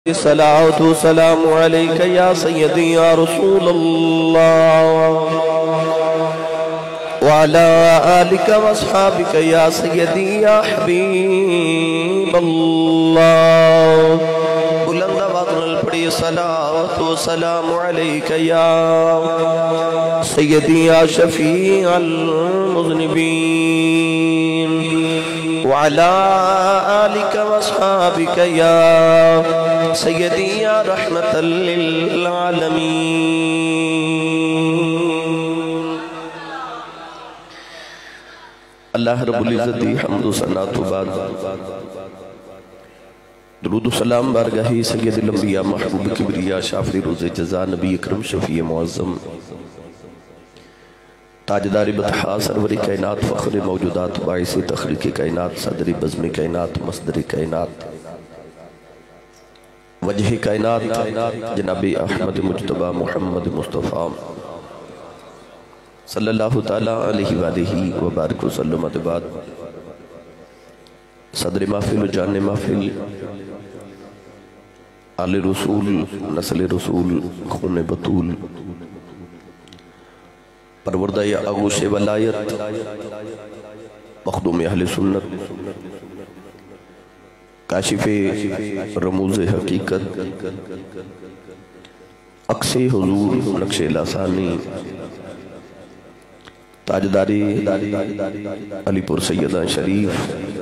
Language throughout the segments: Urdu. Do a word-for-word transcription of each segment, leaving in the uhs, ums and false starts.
الصلاة والسلام عليك يا سيدي يا رسول الله وعلى آلك واصحابك يا سيدي يا حبيب الله بلند آواز پڑھی الصلاة والسلام عليك يا سيدي يا شفيع المذنبين وعلى آلك واصحابك يا سيدي يا رحمة للعالمين. اللہ رب العزت دی حمد و ثنا تو بعد درود و سلام بارگاہ سید الانبیاء محبوب کبریا شافی روز جزا نبی اکرم شفیع معظم تاجدار بطحا سرور کائنات فخر موجودات باعث تخلیق کائنات صدر بزم کائنات مصدر کائنات وجہ کائنات جناب احمد مجتبہ محمد مصطفیٰ صلی اللہ تعالیٰ علیہ وآلہ وبارک وسلم بعد صدر محفل و جان محفل آل رسول نسل رسول خون بطول پروردہ آغوش ولایت مخدوم اہل سنت کاشف رموز حقیقت عکس حضور نقش لاسانی تاجداری علی پور سیدہ شریف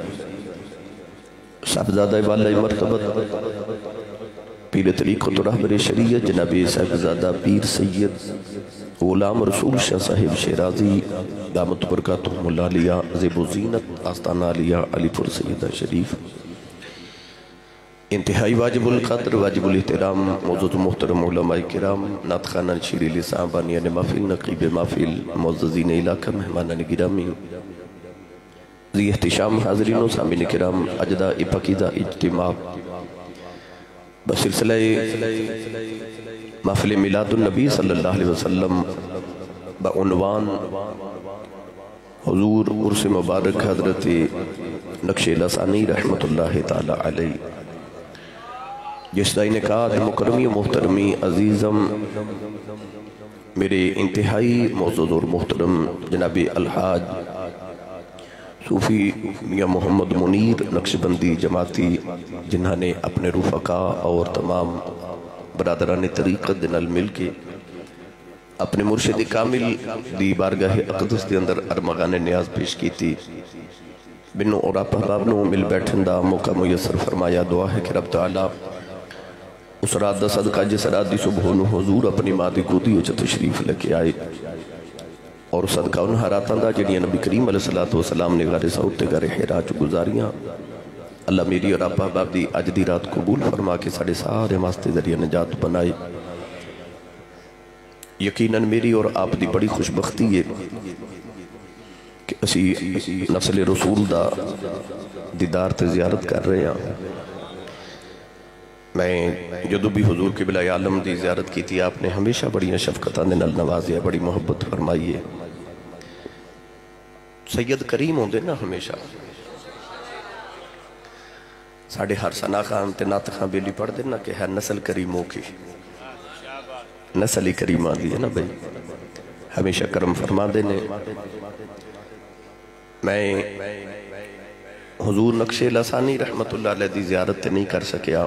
صاحبزادہ والا مرتبت پیر طریقت و رہبر شریعت جناب صاحبزادہ پیر سید غلام رسول شاہ صاحب شیرازی دامت برکاتہم اللہ علیہ زیب و زینت آستانہ علیہ علی پور سیدہ شریف انتہائی واجب القدر واجب الاحترام موجود محترم علماء کرام نعت خانہ شیری لسان بانیان محفل نقیب محفل معززین علاقہ مہمانان گرامی ذی احتشام حاضرین و سامین کرام اجدہ پاکیزہ اجتماع بسلسلہ محفل میلاد النبی صلی اللہ علیہ وسلم بعنوان حضور عرس مبارک حضرت نقش لسانی رحمت اللہ تعالی علیہ جس دا انعقاد مکرمی و محترمی عزیزم میرے انتہائی معزز اور محترم جناب الحاج صوفی میاں محمد منیر نقش بندی جماعتی جنہاں نے اپنے رفقا اور تمام برادران طریقت دنال مل کے اپنے مرشد کامل دی بارگاہ اقدس دی اندر ارمغان نیاز پیش کی تھی بنو اور آپ احبابنو مل بیٹھن دا موقع میسر فرمایا دعا ہے کہ رب تعالیٰ اس رات دا صدقہ جس رات دی صبحونو حضور اپنی مادی گودی اچھا تشریف لکے آئے اور صدقہ انہا راتاں دا جنہی نبی کریم علیہ السلام نے غار سعودتے غار حیراج گزاریاں اللہ میری اور آپ احباب دی آج دی رات قبول فرما کے ساڑھے سارے واسطے ذریعہ نجات بنائے. یقیناً میری اور آپ دی بڑی خوشبختی ہے کہ اسی نسل رسول دا دیدار تے زیارت کر رہے ہیں. میں جدو بھی حضور قبلہ عالم دی زیارت کی تھی آپ نے ہمیشہ بڑی شفقتان نل نوازی ہے بڑی محبت فرمائی ہے. سید کریم ہوں دے نا ہمیشہ ساڑھے ہر سنا خان تے نات خان بیلی پڑھ دینا کہ ہر نسل کریموں کی نسلی کریمان دی ہے نا بھئی ہمیشہ کرم فرما دینے. میں حضور نقش لسانی رحمت اللہ علیہ دی زیارت تے نہیں کر سکیا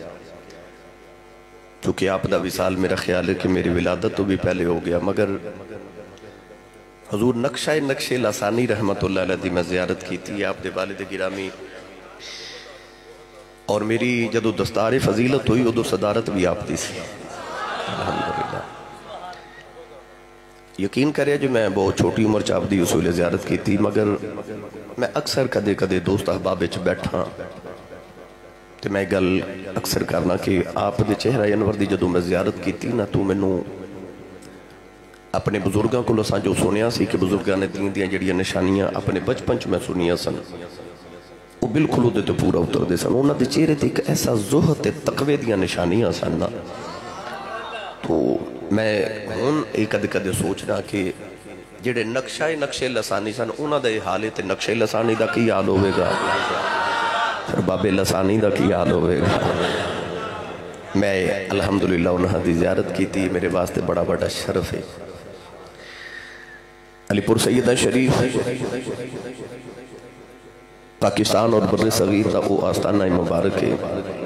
چونکہ آپ دا وصال میرا خیال ہے کہ میری ولادت تو بھی پہلے ہو گیا مگر حضور نقشہ نقش لسانی رحمت اللہ علیہ دی میں زیارت کی تھی آپ دے والد گرامی اور میری جدو دستار فضیلت ہوئی ادو صدارت بھی آپ دی سی الحمدللہ. یقین کرے جو میں بہت چھوٹی عمر چاپ دی اصول زیارت کی تھی مگر میں اکثر کدے کدے دوست احباب اچھ بیٹھا تو میں گل اکثر کرنا کہ آپ دے چہرہ انور دی جدو میں زیارت کی تھی نا تو میں نو اپنے بزرگاں کو لساں جو سنیا سی کہ بزرگاں نے دین دیاں جڑیاں نشانیاں اپنے بچپن چ میں سنیا سن وہ بالکل دے تو پورا اتر دے سن انہاں دے چہرے تے ایک ایسا زہد تقوی دیاں نشانیاں سن تو میں ہون ایک کدے کدے سوچنا کہ جڑے نقشہ نقشے لسانی سن انہاں دے حالے تے نقشے لسانی دا کی حال ہوئے گا پھر باب لسانی دا کی حال ہوئے گا میں الحمدللہ انہاں دی زیارت کی تھی، میرے واسطے بڑا بڑا شرف ہے۔ علی پور سیدہ شریف پاکستان اور بر صغیر کا وہ آستانہ مبارک ہے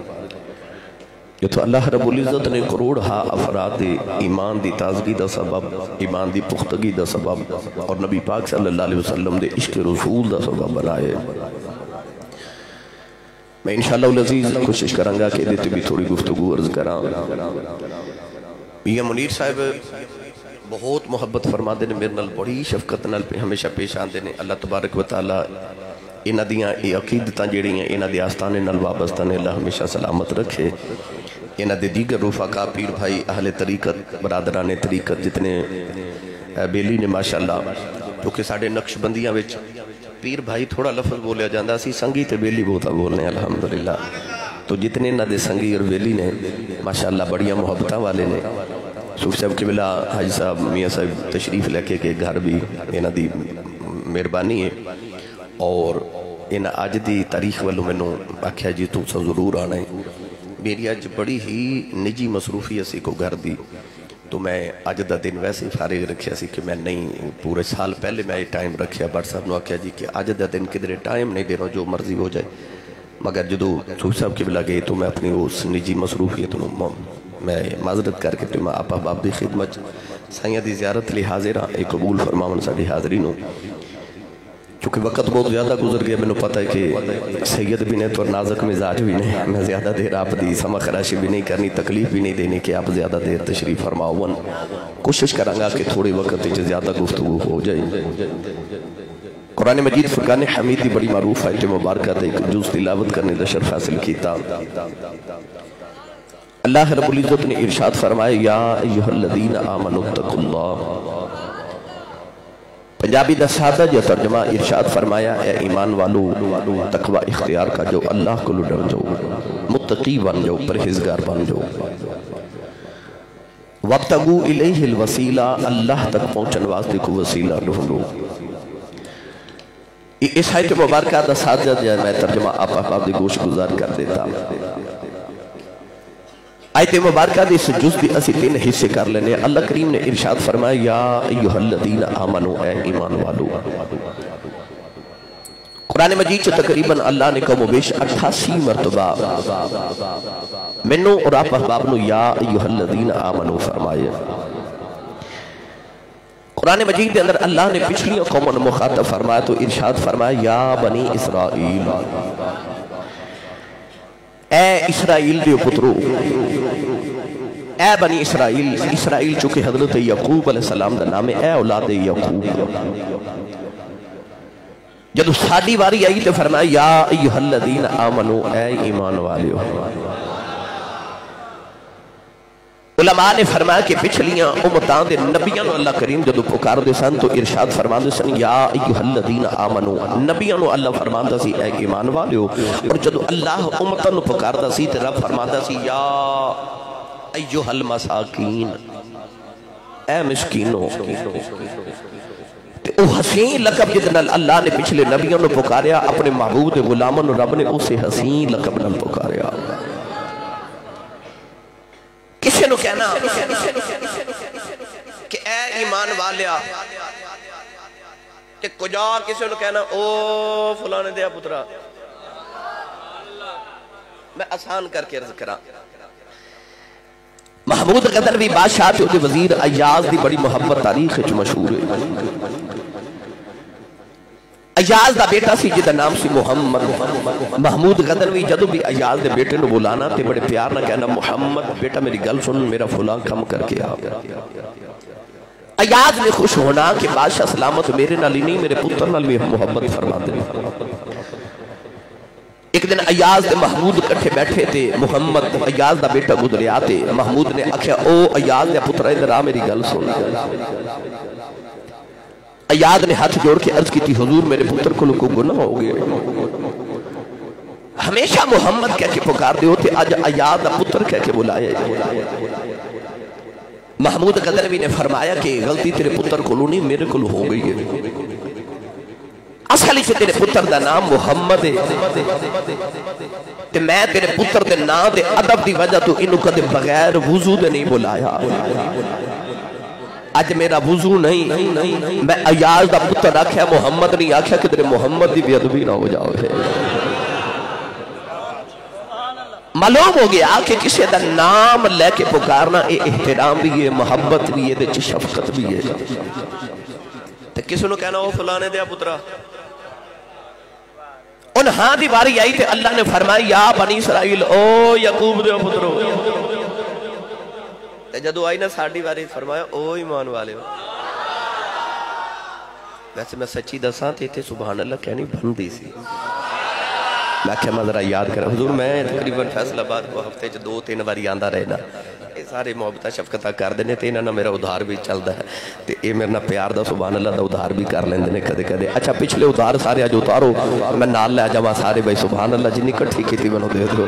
جو تو اللہ رب العزت نے کروڑ ہا افراد ایمان دی تازگی دا سبب، ایمان دی پختگی دا سبب اور نبی پاک صلی اللہ علیہ وسلم دے عشق رسول دا سبب بنائے۔ میں انشاءاللہ العزیز کوشش کروں گا کہ دیتے بھی تھوڑی گفتگو عرض کرا۔ میاں منیر صاحب بہت محبت فرما دے نے، میرے نال بڑی شفقت نال ہمیشہ پیش آندے نے۔ اللہ تبارک و تعالی انہ دیاں اے عقیدتاں جڑی ہیں انہ دی آستانے نال وابستہ نے اللہ ہمیشہ سلامت رکھے۔ انہ دے دیگر رفقا پیر بھائی اہل طریقت برادران طریقت جتنے بیلی نے ماشاءاللہ، کیونکہ ساڑھے نقش بندیاں وچ پیر بھائی تھوڑا لفظ بولیا جاندہ سی، سنگی تے بیلی بہتا بولنے الحمدللہ۔ تو جتنے انہ دے سنگی اور بیلی نے ماشاءاللہ بڑیاں محبتاں والے نے۔ صوفی صاحب قبلہ حاجی صاحب میاں صاحب تشریف لے کے گھر بھی انہ دی مہربانی ہے، اور انہ آج دی تاریخ والوں میں نو آکھیا جی تو سا ضرور آنا ہے۔ میری آج بڑی ہی نجی مصروفی اسی کو گھر دی، تو میں آج دا دن ویسے ہی فارغ رکھیا سی کہ میں نہیں، پورے سال پہلے میں ٹائم رکھیا، بٹ صاحب نو آکھیا جی کہ آج دا دن کدھرے ٹائم نہیں دینا، جو مرضی ہو جائے۔ مگر جدو صوفی صاحب قبلہ گئے تو میں اپنی اس نجی مصروفیت نو میں معذرت کر کے تو میں آپ احباب دی خدمت سائیاں دی زیارت لی حاضر ہاں، ایک قبول فرماون ساڑھی حاضرین ہوں۔ چونکہ وقت بہت زیادہ گزر گیا، میں نے پتا ہے کہ سید بھی نہیں تو نازک مزاج بھی نہیں، میں زیادہ دیر آپ دی سما خراشی بھی نہیں کرنی، تکلیف بھی نہیں دینی کہ آپ زیادہ دیر تشریف فرماؤن۔ کوشش کروں گا کہ تھوڑی وقت جو زیادہ گفتگو ہو جائے۔ قرآن مجید فرقان حمید دی بڑی معروف ہے جو مبارکہ ایک جز تلاوت کرنے دا شرف حاصل کیتا۔ اللہ رب العزت نے ارشاد فرمائے یا ایہا الذین آمنوا اتقوا اللہ۔ پنجابی دا سادہ جو ترجمہ ارشاد فرمایا اے ایمان والو تقوی اختیار کا جو اللہ کو ڈر جاؤ، متقی بن جاؤ، پرہیزگار بن جاؤ۔ وابتغوا الیہ الوسیلہ، اللہ تک پہنچن واسطے کو وسیلہ ڈھونڈو۔ اس آیت مبارکہ دا سادہ جو میں ترجمہ آپ احباب دی گوش گزار کر دیتا۔ آیت مبارکہ دی اس جز دی اسی تین حصے کر لینے۔ اللہ کریم نے ارشاد فرمایا یا ایہا الذین آمنوا اے ایمان والو۔ قرآن مجید سے تقریباً اللہ نے کم و بیش اٹھاسی مرتبہ منو اور آپ احباب نو یا ایہا الذین آمنوا فرمایا۔ قرآن مجید کے اندر اللہ نے پچھلی قوموں نے مخاطب فرمایا تو ارشاد فرمایا یا بنی اسرائیل، اے اسرائیل دیو پترو، اے بنی اسرائیل۔ اسرائیل چونکہ حضرت یعقوب علیہ السلام دا نام ہے، اے اولاد یعقوب۔ جدو ساڑھی باری آئی تو فرمایا یا ایہا الذین آمنوا اے ایمان والیو۔ علماء نے فرمایا کہ پچھلیاں امتان دے نبیاں نو اللہ کریم جدو پکار دے سن تو ارشاد فرما دے سن یا ایہا الذین آمنوا، نبیاں نو اللہ فرما دا سی اے ایمان والیو، اور جدو اللہ امتان نو پکار دا سی تو رب فرما دا سی یا ایہا المساکین، اے مسکینو۔ او حسین لقب جدنا اللہ نے پچھلے نبیاں نو پکاریا، اپنے معبود غلامن رب نے اسے حسین لقب نال پکاریا۔ کسی نو کہنا کہ اے ایمان والیا، کہ کجا کسی نو کہنا او فلانے دیا پترا، میں آسان کر کے عرض کرا۔ محمود غزنوی بادشاہ تھے، وہ وزیر ایاز دی بڑی محبت تاریخ جو مشہور ہے۔ ایاز دا بیٹا سی جدہ نام سی محمد۔ محمود غزنوی جدو بھی ایاز دے بیٹے نو بولانا تے بڑے پیار نہ کہنا محمد بیٹا میری گل سن، میرا فلاں کم کر کے آ۔ ایاز نے خوش ہونا کہ بادشاہ سلامت میرے نالی نہیں میرے پتر نال بھی محبت فرما دے۔ ایک دن ایاز دے محمود کٹھے بیٹھے تھے، محمد ایاز دا بیٹا گزریا تے، محمود نے آکھیا او ایاز دے پتر ادھر آ میری گل سن۔ ایاز نے ہاتھ جوڑ کے عرض کی تھی حضور میرے پتر کو لکو گناہ ہو گئے، ہمیشہ محمد کہہ کے پکار دے ہوتے، آج ایاز دا پتر کہہ کے بلایا۔ محمود غزنوی نے فرمایا کہ غلطی تیرے پتر کو نہیں میرے کو ہو گئی ہے، اصل سے تیرے پتر دا نام محمد ہے تے میں تیرے پتر دے نام دے ادب دی وجہ تو انہوں کدے بغیر وضو دے نہیں بلایا آج میرا وضو نہیں میں ایاز دا پتر آکھیا محمد نہیں آکھیا کہ تیرے محمد دی بے ادبی نہ ہو جاؤ ہے معلوم ہو گیا کہ کسی دا نام لے کے پکارنا اے احترام بھی ہے محبت بھی ہے دے شفقت بھی ہے تو کسی نے کہنا وہ فلانے دیا پترہ ان ہاں دی باری آئی تھے اللہ نے فرمائی یا بنی اسرائیل او یعقوب دیا پترو جدو آئی نا ساڑھی باری فرمایا او ایمان والے ہو ویسے میں سچی دساں تھے تھے سبحان اللہ کہنی بھن دی سی میں کیا میں ذرا یاد کرا حضور میں تقریباً فیصل آباد کو ہفتے جو دو تین باری آندہ رہنا یہ سارے محبتہ شفقتہ کر دینے تھے انہاں میرا ادھار بھی چل دا ہے تو یہ میرا پیار دا سبحان اللہ دا ادھار بھی کر لیں دینے کدے کدے اچھا پچھلے ادھار سارے آج اتارو میں نال لے جاؤں سارے بھائی سبحان اللہ جنی کٹھی کی تھی میں دے دو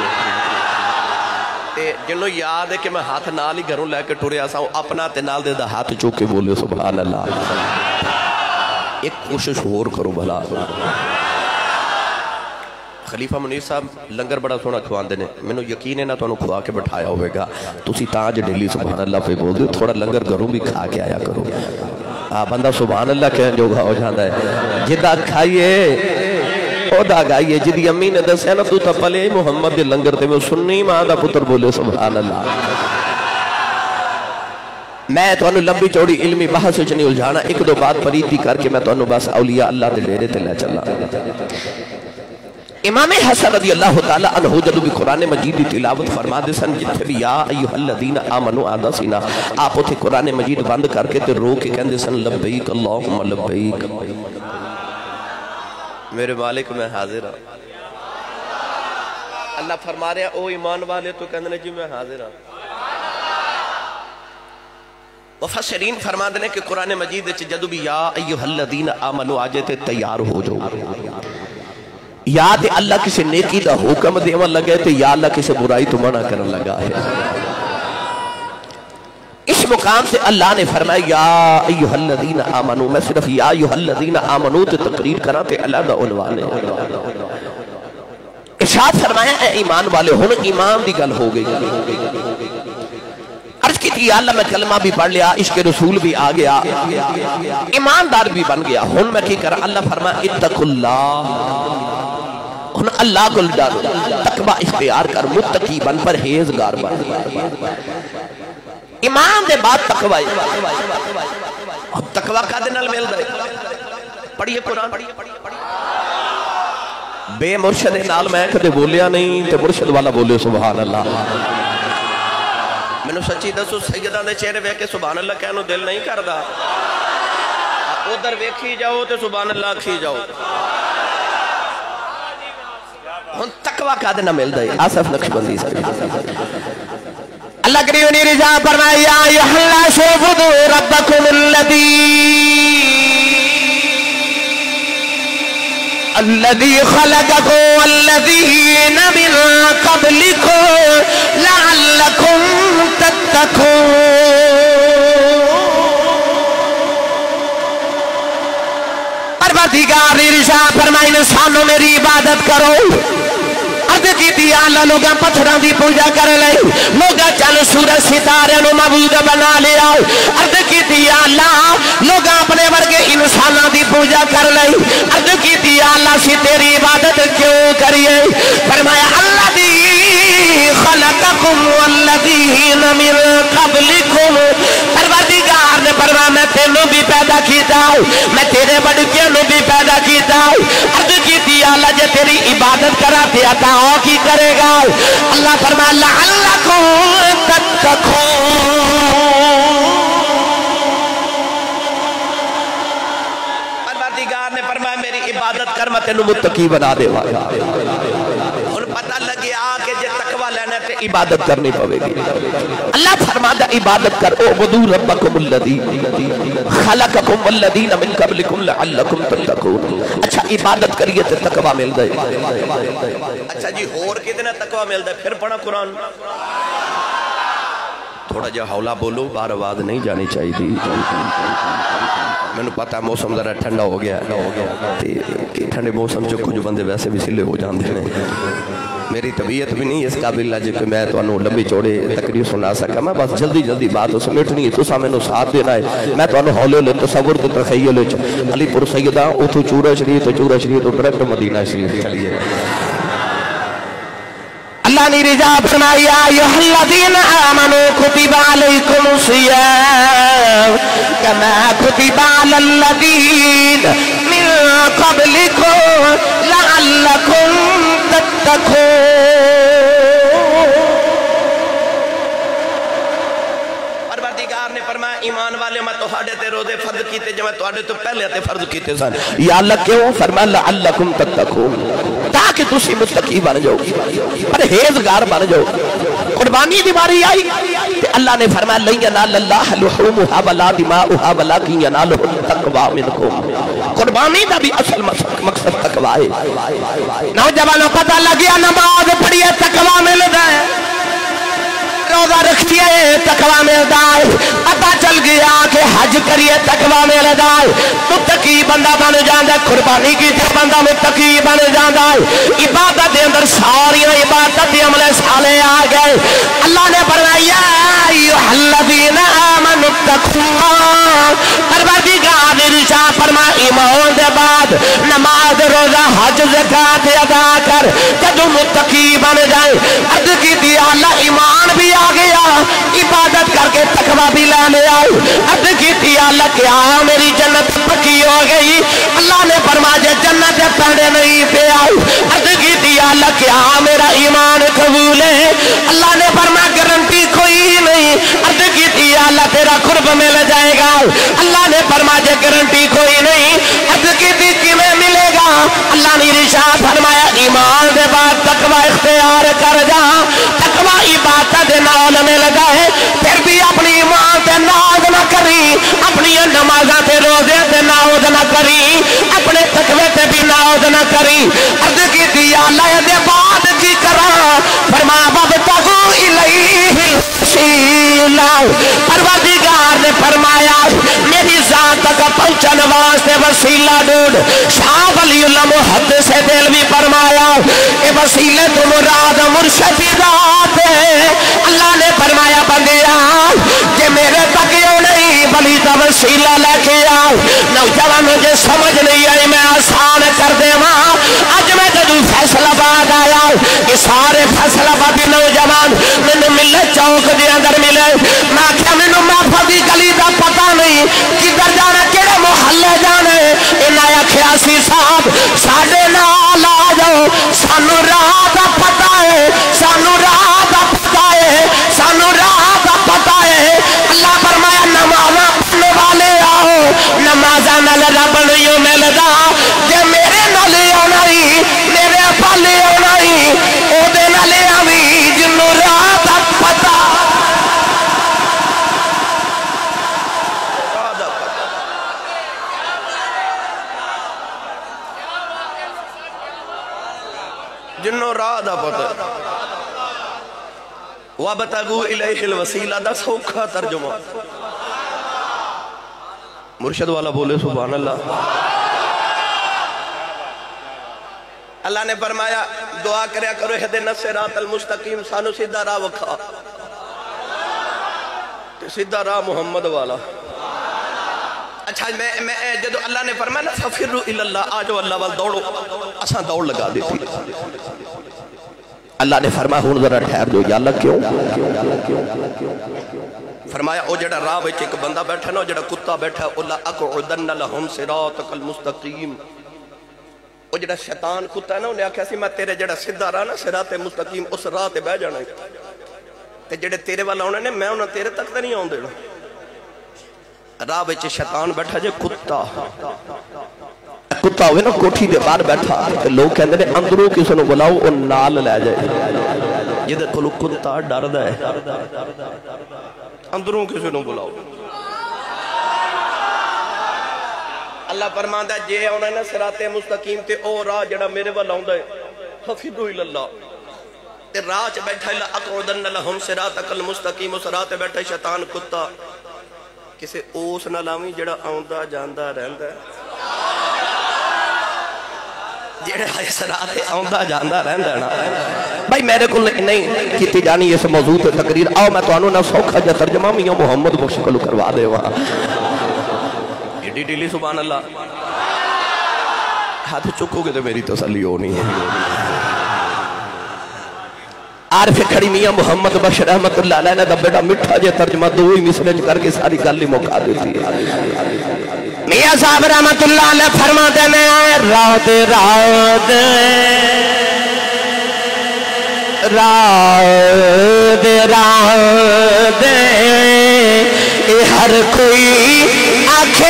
جنہوں یاد ہے کہ میں ہاتھ نال ہی گھروں لے کے ٹورے آسا ہوں اپنا تے نال دے دا ہاتھ چوکے بولے سبحان اللہ ایک کوشش ہور کرو بھلا خلیفہ منیر صاحب لنگر بڑا سونا کھوان دینے میں نے یقین ہے نا تو انہوں کھوا کے بٹھایا ہوئے گا تُسی تاج ڈیلی سبحان اللہ پہ بول دے تھوڑا لنگر گھروں بھی کھا کے آیا کرو بندہ سبحان اللہ کہن جو گا ہو جاندہ ہے جدہ کھائیے او دا گائیے جدی امی نے دس ہے نا تو تا پلے محمد دے لنگر تے میں سننی ماں دا پتر بولے سبحان اللہ میں تو انہوں لمبی چوڑی علمی بحث چنی الجھانا ایک دو بات پریدی کر کے میں تو انہوں بس اولیاء اللہ دے لیرے تے لے چلا امام حسن رضی اللہ تعالیٰ عنہ جدو بھی قرآن مجید دی تلاوت فرما دے سن جتھے بھی یا ایوہ الذین آمنوا آدھا سینا آپ ہوتے قرآن مجید بند کر کے تے رو کے کہندے سن لبیک اللہم لبیک میرے مالک میں حاضر ہوں اللہ فرما رہے او ایمان والے تو کہندے جی میں حاضر ہوں مفسرین فرما دے کہ قرآن مجید جدو بھی یا ایوہ الذین آمنوا آجے تے تیار ہو جو یا تے اللہ کسے نیکی دا حکم دیوان لگے تے یا اللہ کسے برائی تو منع کرن لگا ہے اس مقام سے اللہ نے فرمایا یا ایوہ الذین آمنو میں صرف یا ایوہ الذین آمنو تے تقریر کرا تے اللہ دا عنوان ہے ارشاد فرمایا اے ایمان والے ہن ایمان دی گل ہو گئی عرض کی تھی یا اللہ میں کلمہ بھی پڑھ لیا عشق رسول بھی آ گیا ایماندار بھی بن گیا ہن میں کی کرا اللہ فرمایا اتقوا اللہ ہن اللہ کو ڈرو تقوی اختیار کر متقی بن پرہیزگار بن ایمان دے بعد تقوی اور تقوی کا دے نال مل دے پڑھیے قرآن بے مرشد نال میں کدے بولیا نہیں تے مرشد والا بولے سبحان اللہ میں نے سچی دسو سیدہ نے چہرے وے کے سبحان اللہ کہنو دل نہیں کردہ ادھر ویکھی جاؤ تے سبحان اللہ کھی جاؤ ہن تقوی کا دے نہ مل دے آصف نقشبندی سے اللہ کریونی رضا فرمایا یا ایھا الناس اعبدوا ربکم الذی الذی خلقکم والذین من قبلکم لعلکم تتقون پروردگار رضا فرمایا انسانوں میری عبادت کرو عرض کی دی اللہ لوگاں پتھران دی پوجا کر لے لوگاں چل سورج ستارے نو معبود بنا لیا عرض کی دی اللہ لوگاں اپنے ورگے انساناں دی پوجا کر لے عرض کی دی اللہ سی تیری عبادت کیوں کریے فرمایا اللہ دی خلقکم والذین من قبلکم پروردگار نے فرمایا میں تینوں بھی پیدا کیتا ہوں میں تیرے بڑکیوں نے بھی پیدا کیتا ہوں عرض کی دی اللہ جے تیری عبادت کرا تے عطا ہو کی کرے گا اللہ فرمایا لعلکم تتقون پروردگار نے فرمایا میری عبادت کر میں تینوں متقی بنا دے اور پتہ لگے آکے جے تقوی لینا تے عبادت کرنی پوے گی اللہ فرمایا عبادت کر اعبدوا ربکم الذی خلقکم والذین من قبلکم لعلکم تتقون اچھا عبادت کریے تے تقوی مل دے اچھا جی اور کتنا تقوی مل دے پھر پڑھا قرآن تھوڑا جا حولا بولو بار آواز نہیں جانی چاہیے دی میں نے پتا موسم ذرا ٹھنڈا ہو گیا ٹھنڈے موسم جو کچھ بندے ویسے بھی سلے ہو جاندے ہیں میری طبیعت بھی نہیں اس قابل ہے کہ میں تو انہوں لمبی چوڑے تقریر سنا سکا میں بس جلدی جلدی بات سمیٹنی ہے تو سا میں نے ساتھ دینا ہے میں تو انہوں ہولے لے تصور تو تخیل علی پور سیدہ اتھو چورہ شریف تو چورہ شریف تو ڈریکٹ مدینہ شریف چلیے اللہ نے رجا فرمایا ایھا الذین آمنوا کتب علیکم الصیام کما کتب علی الذین من قبلکم لعلکم تتقون پروردگار نے فرمایا ایمان والے میں تو ہاڑے تے روزے فرض کیتے جو میں تو ہاڑے تو پہلے تے فرض کیتے سن یا اللہ کیوں فرمایا لعلکم تتقون تاکہ تسی متقی بن جاؤ پرہیزگار بن جاؤ قربانی دی باری آئی کہ اللہ نے فرمایا لن ینال اللہ لحومها ولا دماؤها ولکن ینالہ التقوی منکم قربانی دا بھی اصل مقصد تقوی ہے نوجوانوں پتہ لگیا نماز پڑھیے تقوی ملتا ہے روزہ رکھیے تقوی ملتا ہے پتہ چل گیا کہ حج کریے تقوی ملتا ہے متقی بندہ بن جاندہ ہے قربانی کی تھی بندہ متقی بن جاندہ ہے عبادت دے اندر ساریاں عبادت دے عملے سالے آ گئے اللہ نے فرمایا ایھا الذین آمنوا اتقوا پروردگار نے ارشاد فرمایا ایمان دے بعد نماز روزہ حج زکات ادا کر جب متقی بن جائے عرض کی تھی اللہ ایمان بھی آ گیا عبادت کر کے تقوی بھی لانے آئے عرض کی تھی اللہ کیا میری جنت پکی ہو گئی اللہ نے فرمایا جنت پہنے نہیں پہ آئی عرض کی تھی اللہ کیا میرا ایمان قبول ہے اللہ نے فرمایا گارنٹی کوئی نہیں عرض کی تھی اللہ تیرا قرب مل جائے گا اللہ نے فرمایا گارنٹی کوئی نہیں عرض کی تھی کیویں ملے گا اللہ نے ارشاد فرمایا ایمان دے بعد تقوی اختیار کر جا تقوی عبادت دے نال مل گئے پھر بھی اپنی ایمان تے ناز نہ کری اپنی نمازاں تے روزے تے ناز نہ کری اپنے تقوی تے بھی ناز نہ کری عرض کی تھی اللہ دے بعد کی کراں فرمایا وابتغوا الیہ الوسیلہ پروردگار نے فرمایا میری ذات تک پہنچن واسطے وسیلہ ڈھونڈ شاہ ولی اللہ محدث دل بھی فرمایا اے وسیلے تو مراد مرشد ذات ہے اللہ نے فرمایا بندیا کہ میرے تک یوں نہیں بلی دا وسیلہ لے کے آؤ نوجوان مجھے سمجھ نہیں آئی میں آسان کر دے ماں آج میں جدو فیصلہ باد آیا کہ سارے فیصلہ بادی نوجوان میں نے ملے چوک دے اندر ملے میں کیا میں نے محفظی گلی دا پتہ نہیں کدھر جانا کیڑے محلے جانے انہاں آکھیا سی صاحب ساڈے نال آ جاؤ سانو راہ دا پتہ ہے سانو راہ دا پتہ ہے سانو راہ دا پتہ ہے اللہ فرمایا نمازاں پڑھنے والے آؤ نمازاں نال رب نہیں ملدا جے میرے نال آنا ہی میرے پالے آنا ہی او دے نال آویں جنوں راہ دا پتہ جنوں راہ دا پتہ وابتغوا الیہ الوسیلہ دا سوکھا ترجمہ مرشد والا بولے سبحان اللہ اللہ نے فرمایا دعا کریا کرو اہدنا الصراط المستقیم سانو سیدھا راہ وکھا سیدھا راہ محمد والا اچھا میں میں جدو اللہ نے فرمایا نا ففروا الی اللہ آجو اللہ وال دوڑو اساں دوڑ لگا دیتی اللہ نے فرمایا ہون ذرا ٹھہر جو یا اللہ کیوں فرمایا او جڑا راہ وچ ایک بندہ بیٹھا نا جڑا کتا بیٹھا اولا اقعدن لہم صراطک المستقیم او جڑا شیطان کتا ہے نا انہیں آکھیا سی میں تیرے جڑا سیدھا راہ نا صراط مستقیم اس راہ تے بیٹھ جانا ہے تے جڑے تیرے والا ہونے نے میں انہاں تیرے تک تے نہیں آن دینا راہ وچ شیطان بیٹھا جے کتا کتا ہوئے نا کوٹھی دے بار بیٹھا کہ لوگ کہندے نے اندروں کسی نے بلاؤ اور نال لے جائے یہ دیکھو لوگ کتا ڈر دا ہے اندروں کسی نے بلاؤ اللہ فرماندا ہے جے انہاں نے صراط مستقیم تے او راہ جڑا میرے ول آوندا ہے ففروا الی اللہ تے راہ چ بیٹھا الا اقعدن لہم صراطک المستقیم اس راہ تے بیٹھا شیطان کتا کسے اوس نہ لاویں جڑا آندا جاندا رہندا جڑا اس رات آندا جاندا رہندا نا بھائی میرے کو نہیں کیتی جانی اس موضوع تے تقریر آؤ میں تانوں نہ سوکھا جا ترجمہ میاں محمد بخش کولوں کروا دے وہاں ایڈی ڈیلی سبحان اللہ ہاتھ چکو گے تو میری تسلی ہونی ہے عارف کھڑی میاں محمد بخش رحمت اللہ علیہ نے دا بیٹا مٹھا جے ترجمہ دو ہی مصرے کر کے ساری گل ہی موقع دیتی ہے میاں صاحب رحمت اللہ علیہ فرما دینے آئے رات رات رات رات اے ہر کوئی آنکھیں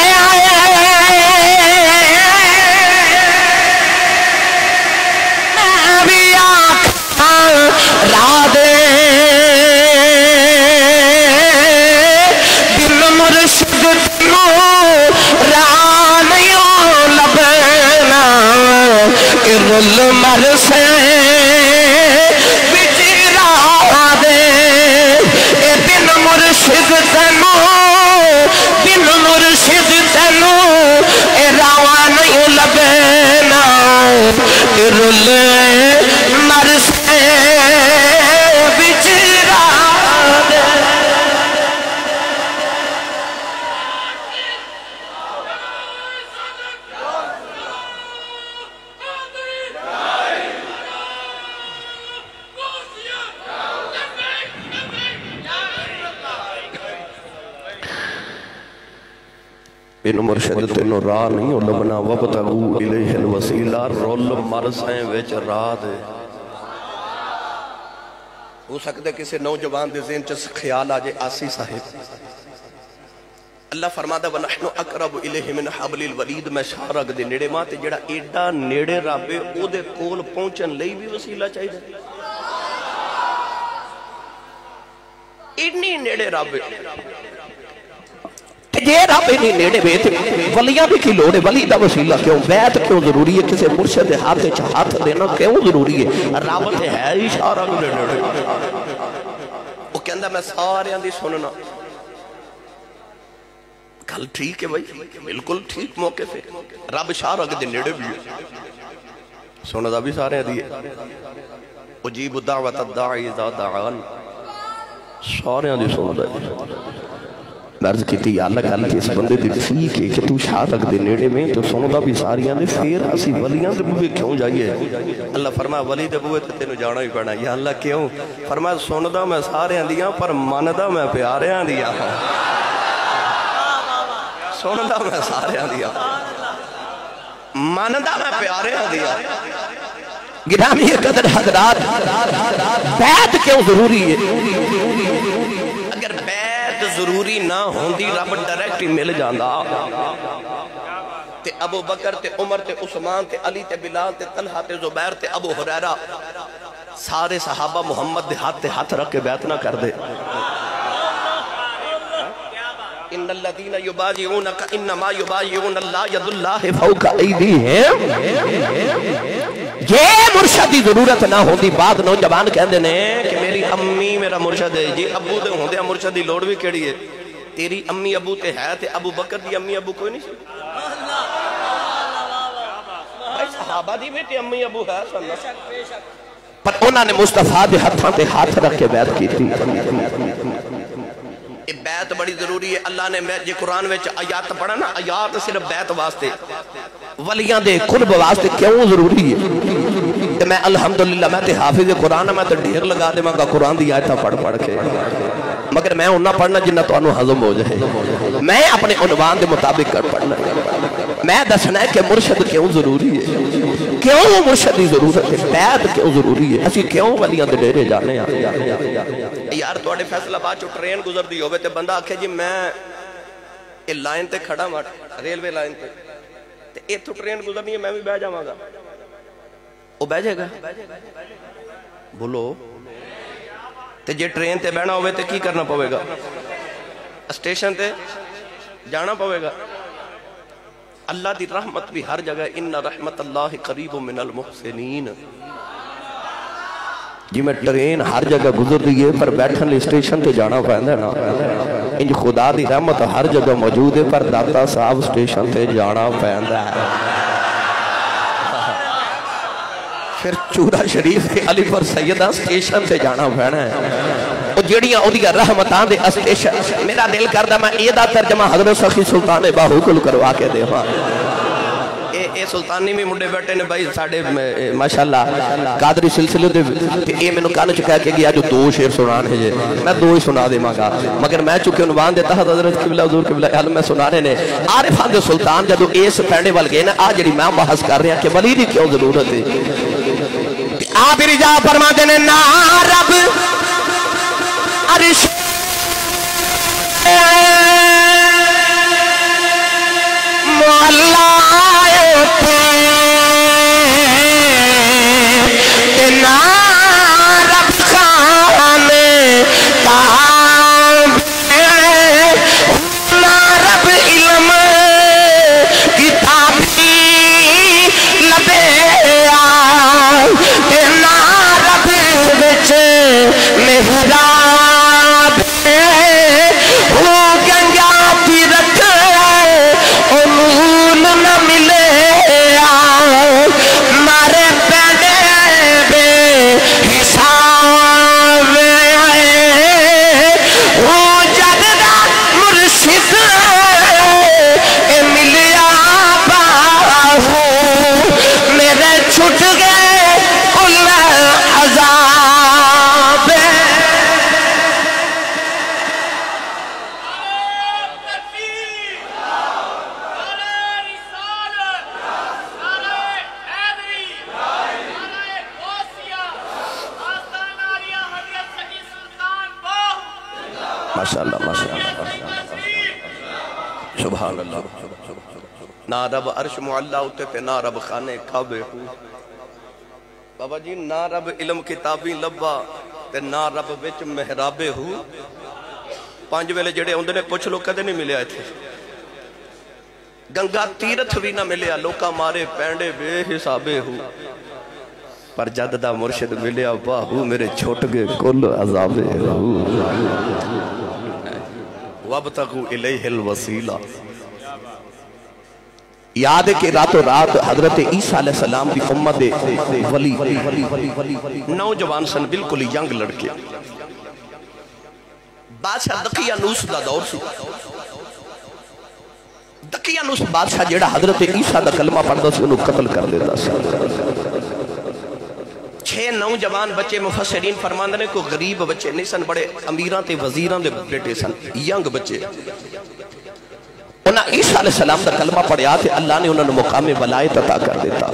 رادے دل مرشد تنو رانیوں لبنا ارل مرسے بچ رادے اے دل مرشد تنو دل مرشد تنو اے رانیوں لبنا ارل مرسے بن مرشد تینو راہ نہیں لبنا وابتغو الیہ الوسیلہ رول مرسیں ویچ راہ دے ہو سکتا ہے کسی نوجوان دے ذہن چس خیال آجے آسی صاحب اللہ فرماتا وَنَحْنُ أَقْرَبُ إِلَيْهِ مِنْ حَبْلِ الْوَلِيدِ میں شارک دے نیڑے ماں تے جڑا ایڈا نیڑے رابے او دے کول پہنچن لئی بھی وسیلہ چاہیے ایڈنی نیڑے رابے یہ رب انہیں نیڑے بیت ولیاں بھی کی لوڑے ولی دا وسیلہ کیوں بیت کیوں ضروری ہے کسے مرشد ہاتھ چاہت دینا کیوں ضروری ہے رابط ہے اشارہ نیڑے وہ کہندہ میں سارے اندھی سننا گل ٹھیک ہے بھائی بالکل ٹھیک موقع سے رب اشارہ کے دن نیڑے بھی ہے سننا دا بھی سارے اندھی ہے اجیب دعوت الداعی اذا دعان سارے اندھی سننا دا ہے مرض کی تھی اللہ گل کی اس بندے دی ٹھیک ہے کہ تو شاہ رکھ دے نیڑے میں تو سنو دا بھی ساریاں دے پھر اسی ولیاں دے بوئے کیوں جائیے اللہ فرمایا ولی دے بوئے تو تینو جانا ہی پڑنا یا اللہ کیوں فرمایا سنو دا میں سارے دیاں پر من دا میں پیارے دیاں سنو دا میں سارے دیاں من دا میں پیارے دیاں گرامی قدر حضرات بیعت کیوں ضروری ہے اگر بیعت ضروری نہ ہوندی رب ڈائریکٹ مل جاندا تے ابو بکر تے عمر تے عثمان تے علی تے بلال تے طلحہ تے زبیر تے ابو ہریرہ سارے صحابہ محمد دے ہاتھ تے ہاتھ رکھ کے بیعت نہ کر دے ان الذين يبايعونك انما يبايعون الله يد الله فوق ايديهم یہ مرشد دی ضرورت نہ ہوندی بعد نوجوان کہندے نے کہ میری امی میرا مرشد ہے جی ابو دے ہوندے مرشد دی لوڑ بھی کیڑی ہے تیری امی ابو تے ہے تے ابو بکر دی امی ابو کوئی نہیں سی بھائی صحابہ دی بھی تے امی ابو ہے سننا پر انہاں نے مصطفیٰ دے ہاتھاں تے ہاتھ رکھ کے بیعت کی تھی یہ بیعت بڑی ضروری ہے اللہ نے جی قرآن وچ آیات پڑھا نا آیات صرف بیعت واسطے ولیاں دے قرب واسطے کیوں ضروری ہے کہ میں الحمدللہ میں تے حافظ قرآن میں تے ڈھیر لگا دے مانگا قرآن دی آیتہ پڑھ پڑھ کے مگر میں انہا پڑھنا جنہ تو انہوں حضم ہو جائے میں اپنے عنوان دے مطابق کر پڑھنا میں دسنا ہے کہ مرشد کیوں ضروری ہے کیوں مرشد دی ضرورت ہے بیعت کیوں ضروری ہے اسی کیوں ولیاں دے ڈیرے جانے ہیں یار تو اڑے فیصلہ بات جو ٹرین گزر دی ہوئے تے بندہ آکھے جی میں یہ لائن تے کھڑا مات ریلوے لائن تے تے اے تو ٹرین گزرنی ہے میں بھی بہ جاواں گا وہ بہ جائے گا بولو تے جے ٹرین تے بہنا ہوئے تے کی کرنا پوے گا اسٹیشن تے جانا پوے گا اللہ دی رحمت بھی ہر جگہ ان رحمت اللہ قریب من المحسنین جی میں ٹرین ہر جگہ گزر رہی ہے پر بیٹھن لئے اسٹیشن تے جانا پہندا نا انج خدا دی رحمت ہر جگہ موجود ہے پر داتا صاحب اسٹیشن تے جانا پہندا ہے پھر چورا شریف کے علی پر سیدہ اسٹیشن تے جانا پہنا ہے وہ جیڑیاں او دیا رحمتان دے اسٹیشن میرا دل کردہ میں ایدہ ترجمہ حضرت سخی سلطان باہو کل کروا کے دے ہاں اے سلطانی میں مڈے بیٹھے نے بھائی ساڑھے ماشاءاللہ قادری سلسلے دے اے میں نکانے چکا کہ گیا جو دو شیر سنان ہے میں دو ہی سنا دے مانگا مگر میں چکے عنوان دیتا ہے حضرت قبلہ حضور قبلہ علم میں سنانے نے عارفان دے سلطان جدو ایس پہنے وال گئے نا آج جڑی میں بحث کر رہے ہیں کہ ولی دی کیوں ضرورت ہے آپ رجا فرما دینے نا رب عرش مولا ماشاءاللہ ماشاءاللہ سبحان اللہ نہ رب عرش معلہ ہوتے تھے نہ رب خانے کعبے ہو بابا جی نہ رب علم کتابی لبا تے نہ رب وچ محرابے ہو پانچ ویلے جڑے ہوندے نے پوچھ لو کدے نہیں ملے آئے تھے گنگا تیرتھ بھی نہ ملیا لوکا مارے پینڈے بے حسابے ہو پر جد دا مرشد ملیا باہو میرے چھوٹ گے کل عذابے ہو وَابْتَغُوا إِلَيْهِ الْوَسِيلَةِ یاد ہے کہ رات و رات حضرت عیسیٰ علیہ السلام دی امت ولی نوجوان سن بالکل ینگ لڑکے بادشاہ دقیانوس دا دور سی دقیانوس بادشاہ جیڑا حضرت عیسیٰ دا کلمہ پڑھتا سی انہوں قتل کر دیتا سی چھ نوجوان بچے مفسرین فرماندے نے کوئی غریب بچے نہیں سن بڑے امیران تے وزیران دے بیٹے سن ینگ بچے انہاں عیسیٰ علیہ السلام دا کلمہ پڑھیا تھے اللہ نے انہوں نے مقام ولایت عطا کر دیتا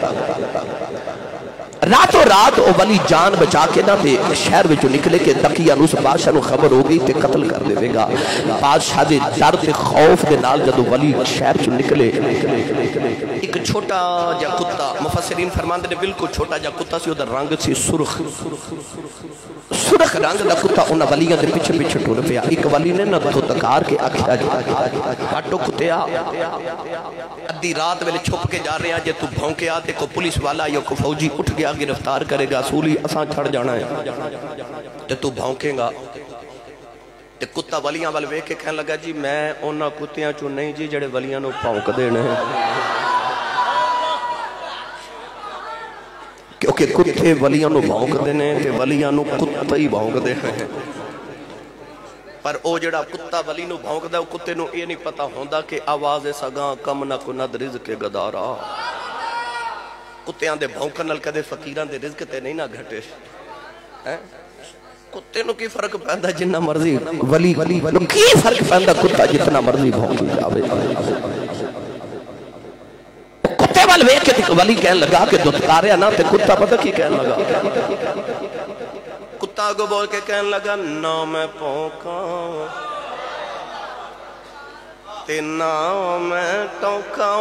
رات و رات او ولی جان بچا کے نہ تے شہر وچوں نکلے کہ دقیانوس بادشاہ نو خبر ہو گئی تے قتل کر دے گا بادشاہ دے ڈر تے خوف دے نال جدوں ولی شہر چوں نکلے ایک چھوٹا جا کتا مفسرین فرماندے نے بالکل چھوٹا جا کتا سی او دا رنگ سی سرخ سرخ رنگ دا کتا انہاں ولیاں دے پیچھے پیچھے ٹر پیا ایک ولی نے نہ دھتکار کے آکھیا ہٹو کتیا ادھی رات ویلے چھپ کے جا رہے ہیں جے تو بھونکے آتے کو پولیس والا یا کو فوجی اٹھ گیا گرفتار کرے گا سولی اساں چھڑ جانا ہے تے تو بھونکیں گا تے کتا ولیاں وال ویکھ کے کہنے لگا جی میں انہاں کتیاں چوں نہیں جی جڑے ولیاں نو بھونک دینے کیونکہ کتے ولیاں نو بھونک دینے تے ولیاں نو کتا ہی بھونک دینے پر او جڑا کتا ولی نو بھونک دا کتے نو یہ نہیں پتا ہوندا کہ آواز سگاں کم نہ کند رزق گدارا کتیاں دے بھونکن نال کدے فقیران دے رزق تے نہیں نہ گھٹے کتے نو کی فرق پیندا جنہ مرضی ولی نو کی فرق پیندا کتا جتنا مرضی بھونکی جاوے کتے وال ویکھ کے ولی کہنے لگا کہ دھتکاریا نہ تے کتا پتہ کی کہنے لگا کتا کو بول کے کہنے لگا نہ میں پونکاں تے نہ میں ٹونکاں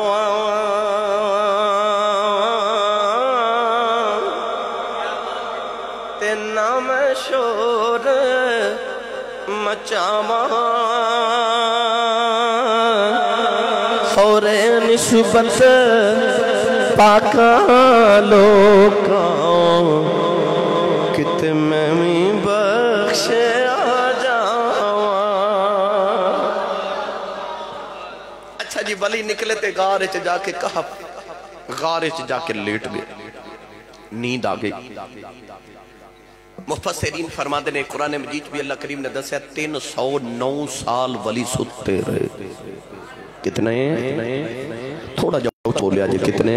تے نہ میں شور مچاواں خورے نسبت پاکاں لوکاں جی ولی نکلے تے غار چ جا کے کہف غار چ جا کے لیٹ گئے نیند آ گئی مفسرین فرماتے ہیں قرآن مجید بھی اللہ کریم نے دسیا تین سو نو سال ولی ستے رہے کتنے تھوڑا جاؤ چولیا جی کتنے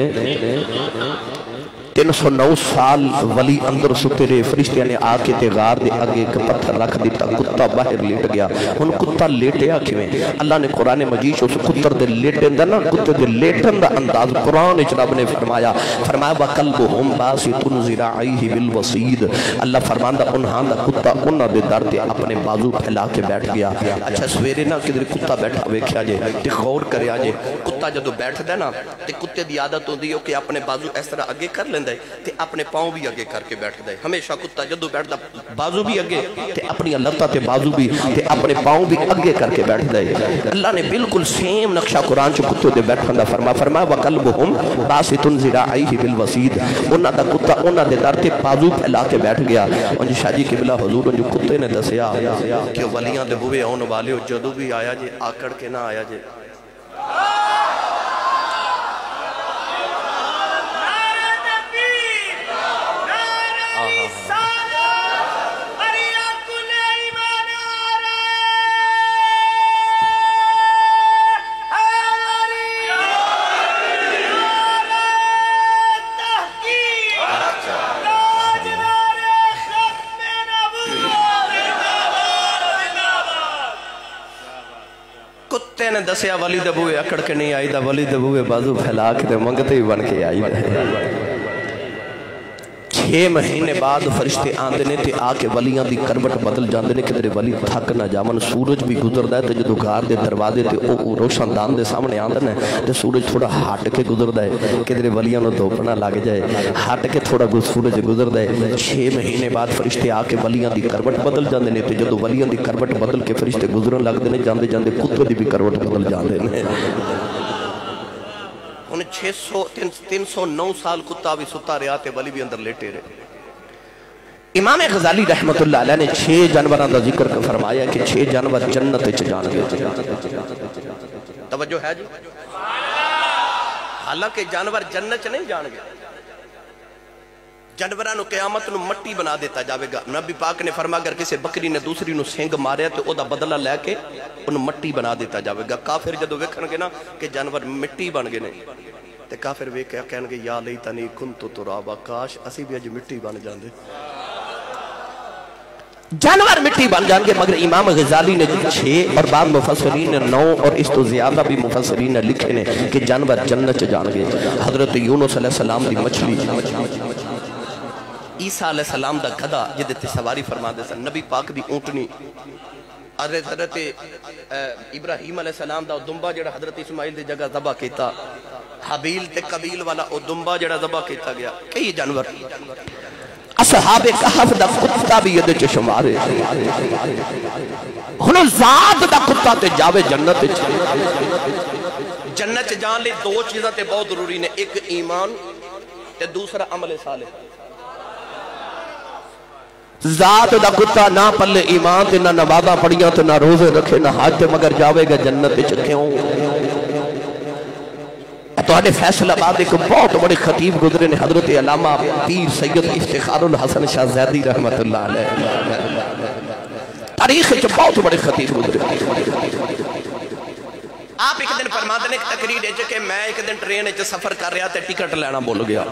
تین سو نو سال ولی اندر ستے رہے فرشتیاں نے آکے تے غار دے آگے ایک پتھر رکھ دیتا کتا باہر لیٹ گیا ان کتا لیٹیا کیویں اللہ نے قرآن مجید اس کتر دے لیٹن دا نا کتے دے لیٹن دا انداز قرآن اچھ رب نے فرمایا فرمایا وَقَلْبُهُمْ بَاسِطٌ ذِرَاعَيْهِ بِالْوَصِيدِ اللہ فرمان دا انہاں دا کتا انہاں دے در تے اپنے بازو پھیلا کے بیٹھ گیا اچھا سویرے نا کدھر کتا بیٹھا ویکھیا جے تے غور کریا جے کتا جدو بیٹھ دے نا تے کتے دی عادت ہوندی ہے کہ اپنے بازو اس طرح اگے کر لیں تے اپنے پاؤں بھی اگے کر کے بیٹھ دے ہمیشہ کتا جدو بیٹھ دا بازو بھی اگے تے اپنی لتاں تے بازو بھی تے اپنے پاؤں بھی اگے کر کے بیٹھ دے اللہ نے بالکل سیم نقشہ قرآن چ کتے دے بیٹھن دا فرما فرمایا وَقَلْبُهُمْ بَاسِطٌ ذِرَاعَيْهِ بِالْوَصِيدِ انہاں دا کتا انہاں دے در تے بازو پھیلا کے بیٹھ گیا ان جو شاہ جی قبلہ حضور ان جو کتے نے دسیا کہ ولیاں دے بوے آن والے ہو جدو بھی آیا جے آکڑ کے نہ آیا جے کتے نے دسیا ولی دبوئے اکڑ کے نہیں آئی دا ولی دبوئے بازو پھیلا کے دے منگتے ہی بن کے آئی دا چھ مہینے بعد فرشتے آندے نے تے آکے ولیاں دی کروٹ بدل جاندے نے کہ تیرے ولی تھک نہ جامن سورج بھی گزر دائے تے جدو گھار دے دروازے تے او روشن دان دے سامنے آندے نے تے سورج تھوڑا ہٹ کے گزر دائے کہ تیرے ولیاں نو دھوپنا لگ جائے ہٹ کے تھوڑا سورج گزر دائے چھ مہینے بعد فرشتے آکے ولیاں دی کروٹ بدل جاندے نے تے جدو ولیاں دی کروٹ بدل کے فرشتے گزرن لگ دے نے جاندے جاندے کتے دی بھی کروٹ بدل جاندے نے انہیں چھ سو تین سو نو سال کتا بھی ستا رہا تے ولی بھی اندر لیٹے رہے امام غزالی رحمت اللہ علیہ نے چھ جانوران دا ذکر فرمایا کہ چھ جانور جنت چ جان گئے توجہ ہے جی حالانکہ جانور جنت چ نہیں جان گئے جانوران قیامت نو مٹی بنا دیتا جاوے گا نبی پاک نے فرما اگر کسی بکری نے دوسری نو سینگ ماریا تو او دا بدلہ لے کے انو مٹی بنا دیتا جاوے گا کافر جدو ویکھن گے نا کہ جانور مٹی بن گئے نہیں تے کافر ویکھیا کہن گے یا لیتنی کنتو ترابا کاش اسی بھی اج مٹی بن جاندے جانور مٹی بن جان گے مگر امام غزالی نے چھ اور بعد مفسرین نے نو اور اس تو زیادہ بھی مفسرین نے لکھے نے کہ جانور جنت جان گے حضرت یونس علیہ السلام دی مچھلی عیسیٰ علیہ السلام دا گھدا جدے تے سواری فرما دے سن نبی پاک دی اونٹنی حضرت ابراہیم علیہ السلام دا دنبا جڑا حضرت اسماعیل دی جگہ ذبح کیتا حابیل تے قبیل والا او دنبا جڑا ذبح کیتا گیا کئی جانور اصحاب کہف دا کتا بھی یدے چے شمارے ہنو ذات دا کتا تے جاوے جنت چے جنت جان لے دو چیزاں تے بہت ضروری نے ایک ایمان تے دوسرا عمل صالح ذات دا کتا نہ پلے ایمان تے نہ نمازاں پڑھیاں تے نہ روزے رکھے نہ حج تے مگر جاوے گا جنت چ کیوں تو آنے فیصل آباد ایک بہت بڑے خطیب گزرے نے حضرت علامہ پیر سید افتخار الحسن شاہ زیدی رحمت اللہ علیہ تاریخ چ بہت بڑے خطیب گزرے آپ ایک دن فرماتے نے ایک تقریر ہے کہ میں ایک دن ٹرین چ سفر کر رہا تے ٹکٹ لینا بول گیا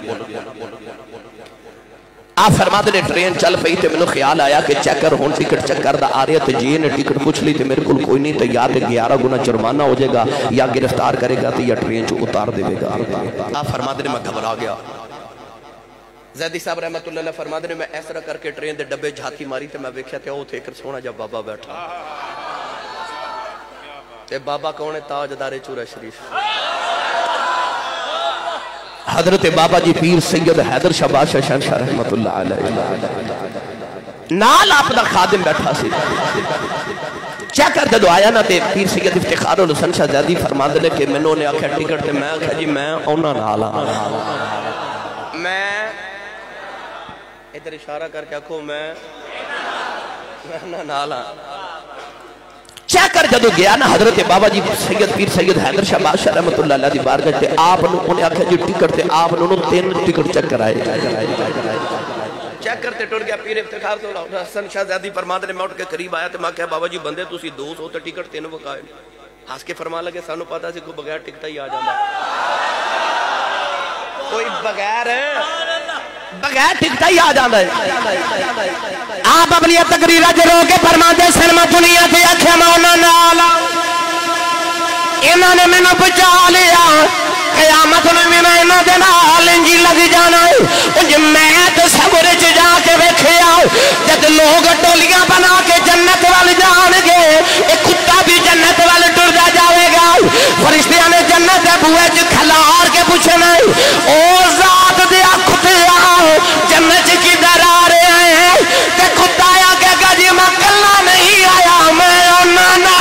آپ فرماتے نے ٹرین چل پئی تے میں خیال آیا کہ چیکر ہون ٹکٹ چکر دا آ رہا تے جی نے ٹکٹ پوچھ لی تے میرے کل کوئی نہیں تے یا تے گیارہ گنا جرمانہ ہو جائے گا یا گرفتار کرے گا تے یا ٹرین چو اتار دے گا آپ فرماتے نے میں گھبرا گیا زیدی صاحب رحمت اللہ علیہ فرماتے نے میں ایسا کر کے ٹرین دے ڈبے جھاتی ماری تے میں ویکھیا تے او تھے ایک سونا جب بابا بیٹھا تے بابا کون ہے تاجدار چورہ شریف حضرت بابا جی پیر سید حیدر شاہ بادشاہ شہنشاہ رحمت اللہ علیہ نال آپ دا خادم بیٹھا سی چیکر جدو آیا نا تے پیر سید افتخار الحسن شاہ زیدی فرماندے نے کہ میں نے آکھا ٹکٹ تے میں آکھا جی میں اونا نالا میں ادھر اشارہ کر کے آکھو میں میں نالا چیک کر جدو گیا نا حضرت بابا جی سید پیر سید حیدر شاہ بادشاہ رحمت اللہ علیہ دی بارگاہ تے آپ انہیں آکھا جی ٹکٹ تے آپ انہوں تین ٹکٹ چیک کرائے چیک کرتے ٹوٹ گیا پیر افتخار تو حسن شاہ زیادی فرماتے نے میں اٹھ کے قریب آیا تو میں کہا بابا جی بندے تو اسی دو سو تے ٹکٹ تین وقائے ہاس کے فرما لگے سانو پاتا سی کوئی بغیر ٹکٹا ہی آ جاندہ کوئی بغیر بغیر ٹکٹا ہی آ جاندہ ہے آپ اپنی تقریرہ جرو کے فرماتے سنما دنیا تھی اکھے مونا نالا انہوں نے میں نے بچا لیا قیامت میں بھی میں انہوں نے نال انجی لگ جانا ہے جب میں تو سبرچ جا کے بیکھے آؤ جب لوگ ٹولیاں بنا کے جنت وال جان گے ایک کتا بھی جنت وال ٹر جا جاوے گا فرشتیاں نے جنت بوئے جو کھلار کے پوچھنا ہے او ذات دیا کتیا جنت کی در آ رہے ہیں کہ کتا آیا کہ گا جی میں کلہ نہیں آیا میں انہاں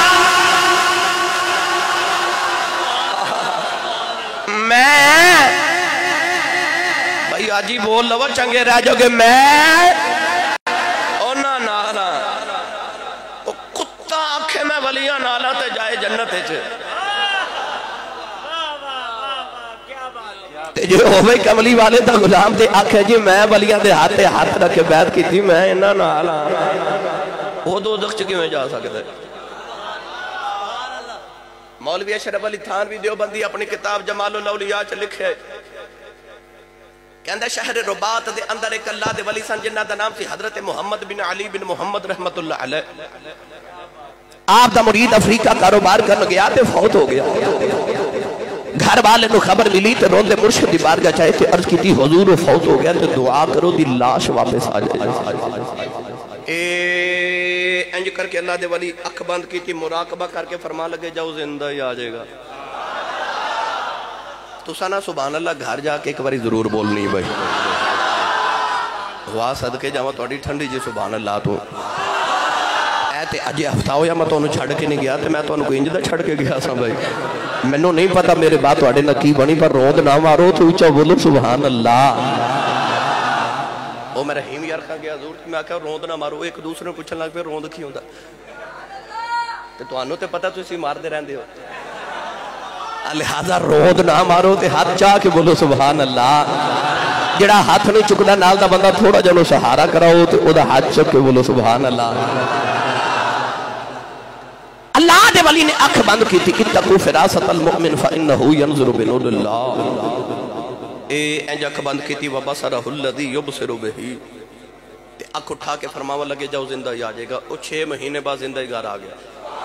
میں بھائی آجی بول لو چنگے رہ جو کہ میں اونا نالا وہ کتا آنکھیں میں ولیاں نالا تے جائے جنت چھے تے جو ہوئے کملی والے تا غلام تے آنکھیں جی میں ولیاں تے ہاتھ تے ہاتھ رکھے بیعت کی تھی میں انہا نالا وہ دو دخ چکی میں جا سکتا ہے مولوی اشرف علی تھانوی دیوبندی اپنی کتاب جمال الاولیاء چ لکھے کہندہ شہر رباط دے اندر ایک اللہ دے ولی سن جنہ دا نام سی حضرت محمد بن علی بن محمد رحمت اللہ علیہ آپ دا مرید افریقہ کاروبار کرنے گیا تے فوت ہو گیا گھر والے نو خبر ملی تے روندے مرشد دی بارگاہ چاہے تے عرض کی تھی حضور فوت ہو گیا تے دعا کرو دی لاش واپس آ جائے اے انج کر کے اللہ دے ولی اکھ بند کی تھی مراقبہ کر کے فرما لگے جاؤ زندہ ہی آ جائے گا تو سانا سبحان اللہ گھر جا کے ایک باری ضرور بولنی بھائی ہوا صدقے جاؤں توڑی ٹھنڈی جی سبحان اللہ تو اے تے اجے ہفتہ ہو یا میں تو انہوں چھڑ کے نہیں گیا تے میں تو انہوں کو انجدہ چھڑ کے گیا سا بھائی میں نو نہیں پتا میرے بات توڑے نکی بنی پر روند نہ مارو تو اچھا بولو سبحان اللہ وہ میں رحیم یار کھا گیا حضور میں آکھا روند نہ مارو ایک دوسرے نے پوچھن لگ پہ روند کیوں دا تے تو انہوں تے پتا تو اسی مار دے رہن دے ہو لہذا روند نہ مارو تے ہاتھ چاہ کے بولو سبحان اللہ جڑا ہاتھ نہیں چکنا نال دا بندہ تھوڑا جنو سہارا کراؤ تے او دا ہاتھ چک کے بولو سبحان اللہ اللہ دے ولی نے اکھ بند کی تھی اتقو فراست المؤمن فإنہو ینظر بنور اللہ اے انج اکھ بند کی تھی وبصرہ الذی یبصر بہی تے اکھ اٹھا کے فرماوا لگے جاؤ زندہ ہی آ جائے گا وہ چھ مہینے بعد زندہ ہی گھر آ گیا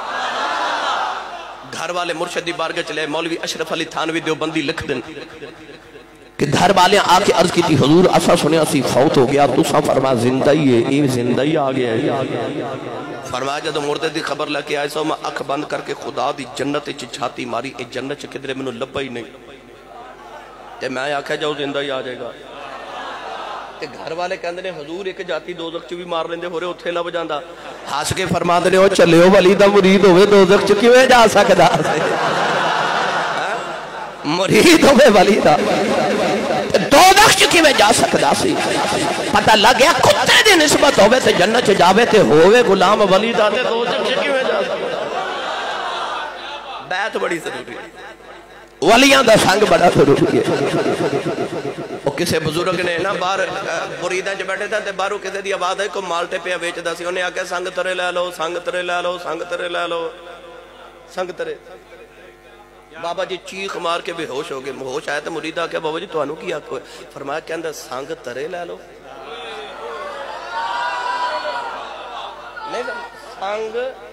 گھر والے مرشدی بارگاہ چلے مولوی اشرف علی تھانوی دیوبندی لکھ دن کہ گھر والے آ کے عرض کی تھی حضور اسا سنیا سی فوت ہو گیا تو سا فرما زندہ ہی ہے اے زندہ ہی آ گیا ہے فرمایا جدو مردے دی خبر لے کے آئے سو میں اکھ بند کر کے خدا دی جنت چھاتی ماری اے جنت کدھرے منو لبا ہی نہیں تے میں آکھا جاؤ زندہ ہی آ جائے گا تے گھر والے کہندے نے حضور ایک جاتی دوزخ چ بھی مار لیندے ہورے اوتھے لب جاندا ہس کے فرماندے نے او چلیو ولی دا مرید ہوے دوزخ چ کیویں جا سکدا مرید ہوے ولی دا دوزخ چ کیویں جا سکدا سی پتہ لگ گیا کتے دی نسبت ہوے تے جنت چ جاوے تے ہوے غلام ولی دا تے دوزخ چ کیویں جا سکدا بیعت بڑی ضروری ہے ولیاں دا سنگ بڑا ضروری ہے وہ کسے بزرگ نے نا باہر مریداں چ بیٹھے تھے تے باہروں کسے دی آواز آئی کو مالٹے پہ ویچدا سی انہیں آکھیا سنگ ترے لے لو سنگ ترے لے لو سنگ ترے لے لو سنگ ترے بابا جی چیخ مار کے بے ہوش ہو گئے ہوش آیا تے مرید آکھیا بابا جی تانوں کی آکھو فرمایا کہندا سنگ ترے لے لو نہیں سنگ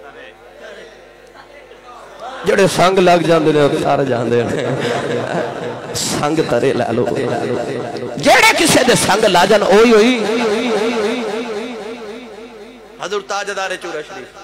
جڑے سنگ لگ جاندے نے سارے جاندے نے سنگ ترے لے لو جڑے کسے دے سنگ لا جان اوئی ہوئی حضور تاجدار چورہ شریف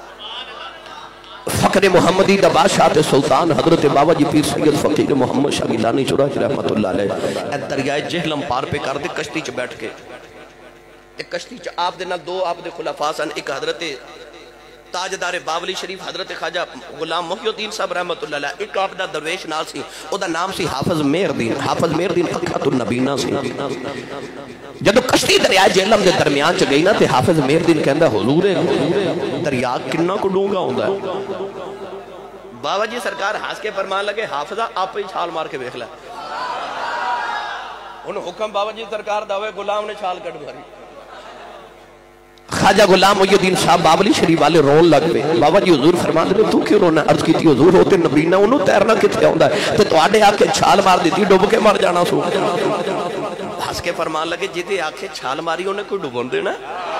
فقر محمدی دا بادشاہ تے سلطان حضرت بابا جی پیر سید فقیر محمد شاہ گیلانی چورہ شریف رحمت اللہ علیہ اے دریائے جہلم پار پہ کر دے کشتی چ بیٹھ کے ایک کشتی چ آپ دے نال دو آپ دے خلفاء سن ایک حضرت تاجدار باولی شریف حضرت خواجہ غلام محی الدین صاحب رحمت اللہ علیہ ایک آپ دا درویش نال سی او دا نام سی حافظ مہردین حافظ مہردین اکھت النبینہ سی جدو کشتی دریائے جہلم دے درمیان چ گئی نا تے حافظ مہردین کہندا حضور دریا کنا کو ڈونگا ہوندا ہے بابا جی سرکار ہاس کے فرمان لگے حافظہ آپ ہی چھال مار کے دیکھ لے انہوں حکم بابا جی سرکار دعوے غلام نے چھال کٹ ماری خواجہ غلام محی الدین صاحب باولی شریف والے رون لگ پے بابا جی حضور فرمان دے تو کیوں رونا عرض کی تھی حضور ہوتے نبینا انہوں تیرنا کتے ہوندا ہے تو تو آڈے آکے چھال مار دیتی ڈوب کے مار جانا سو ہس کے فرمان لگے جیدے آکے چھال ماری انہیں کوئی ڈوبون دینا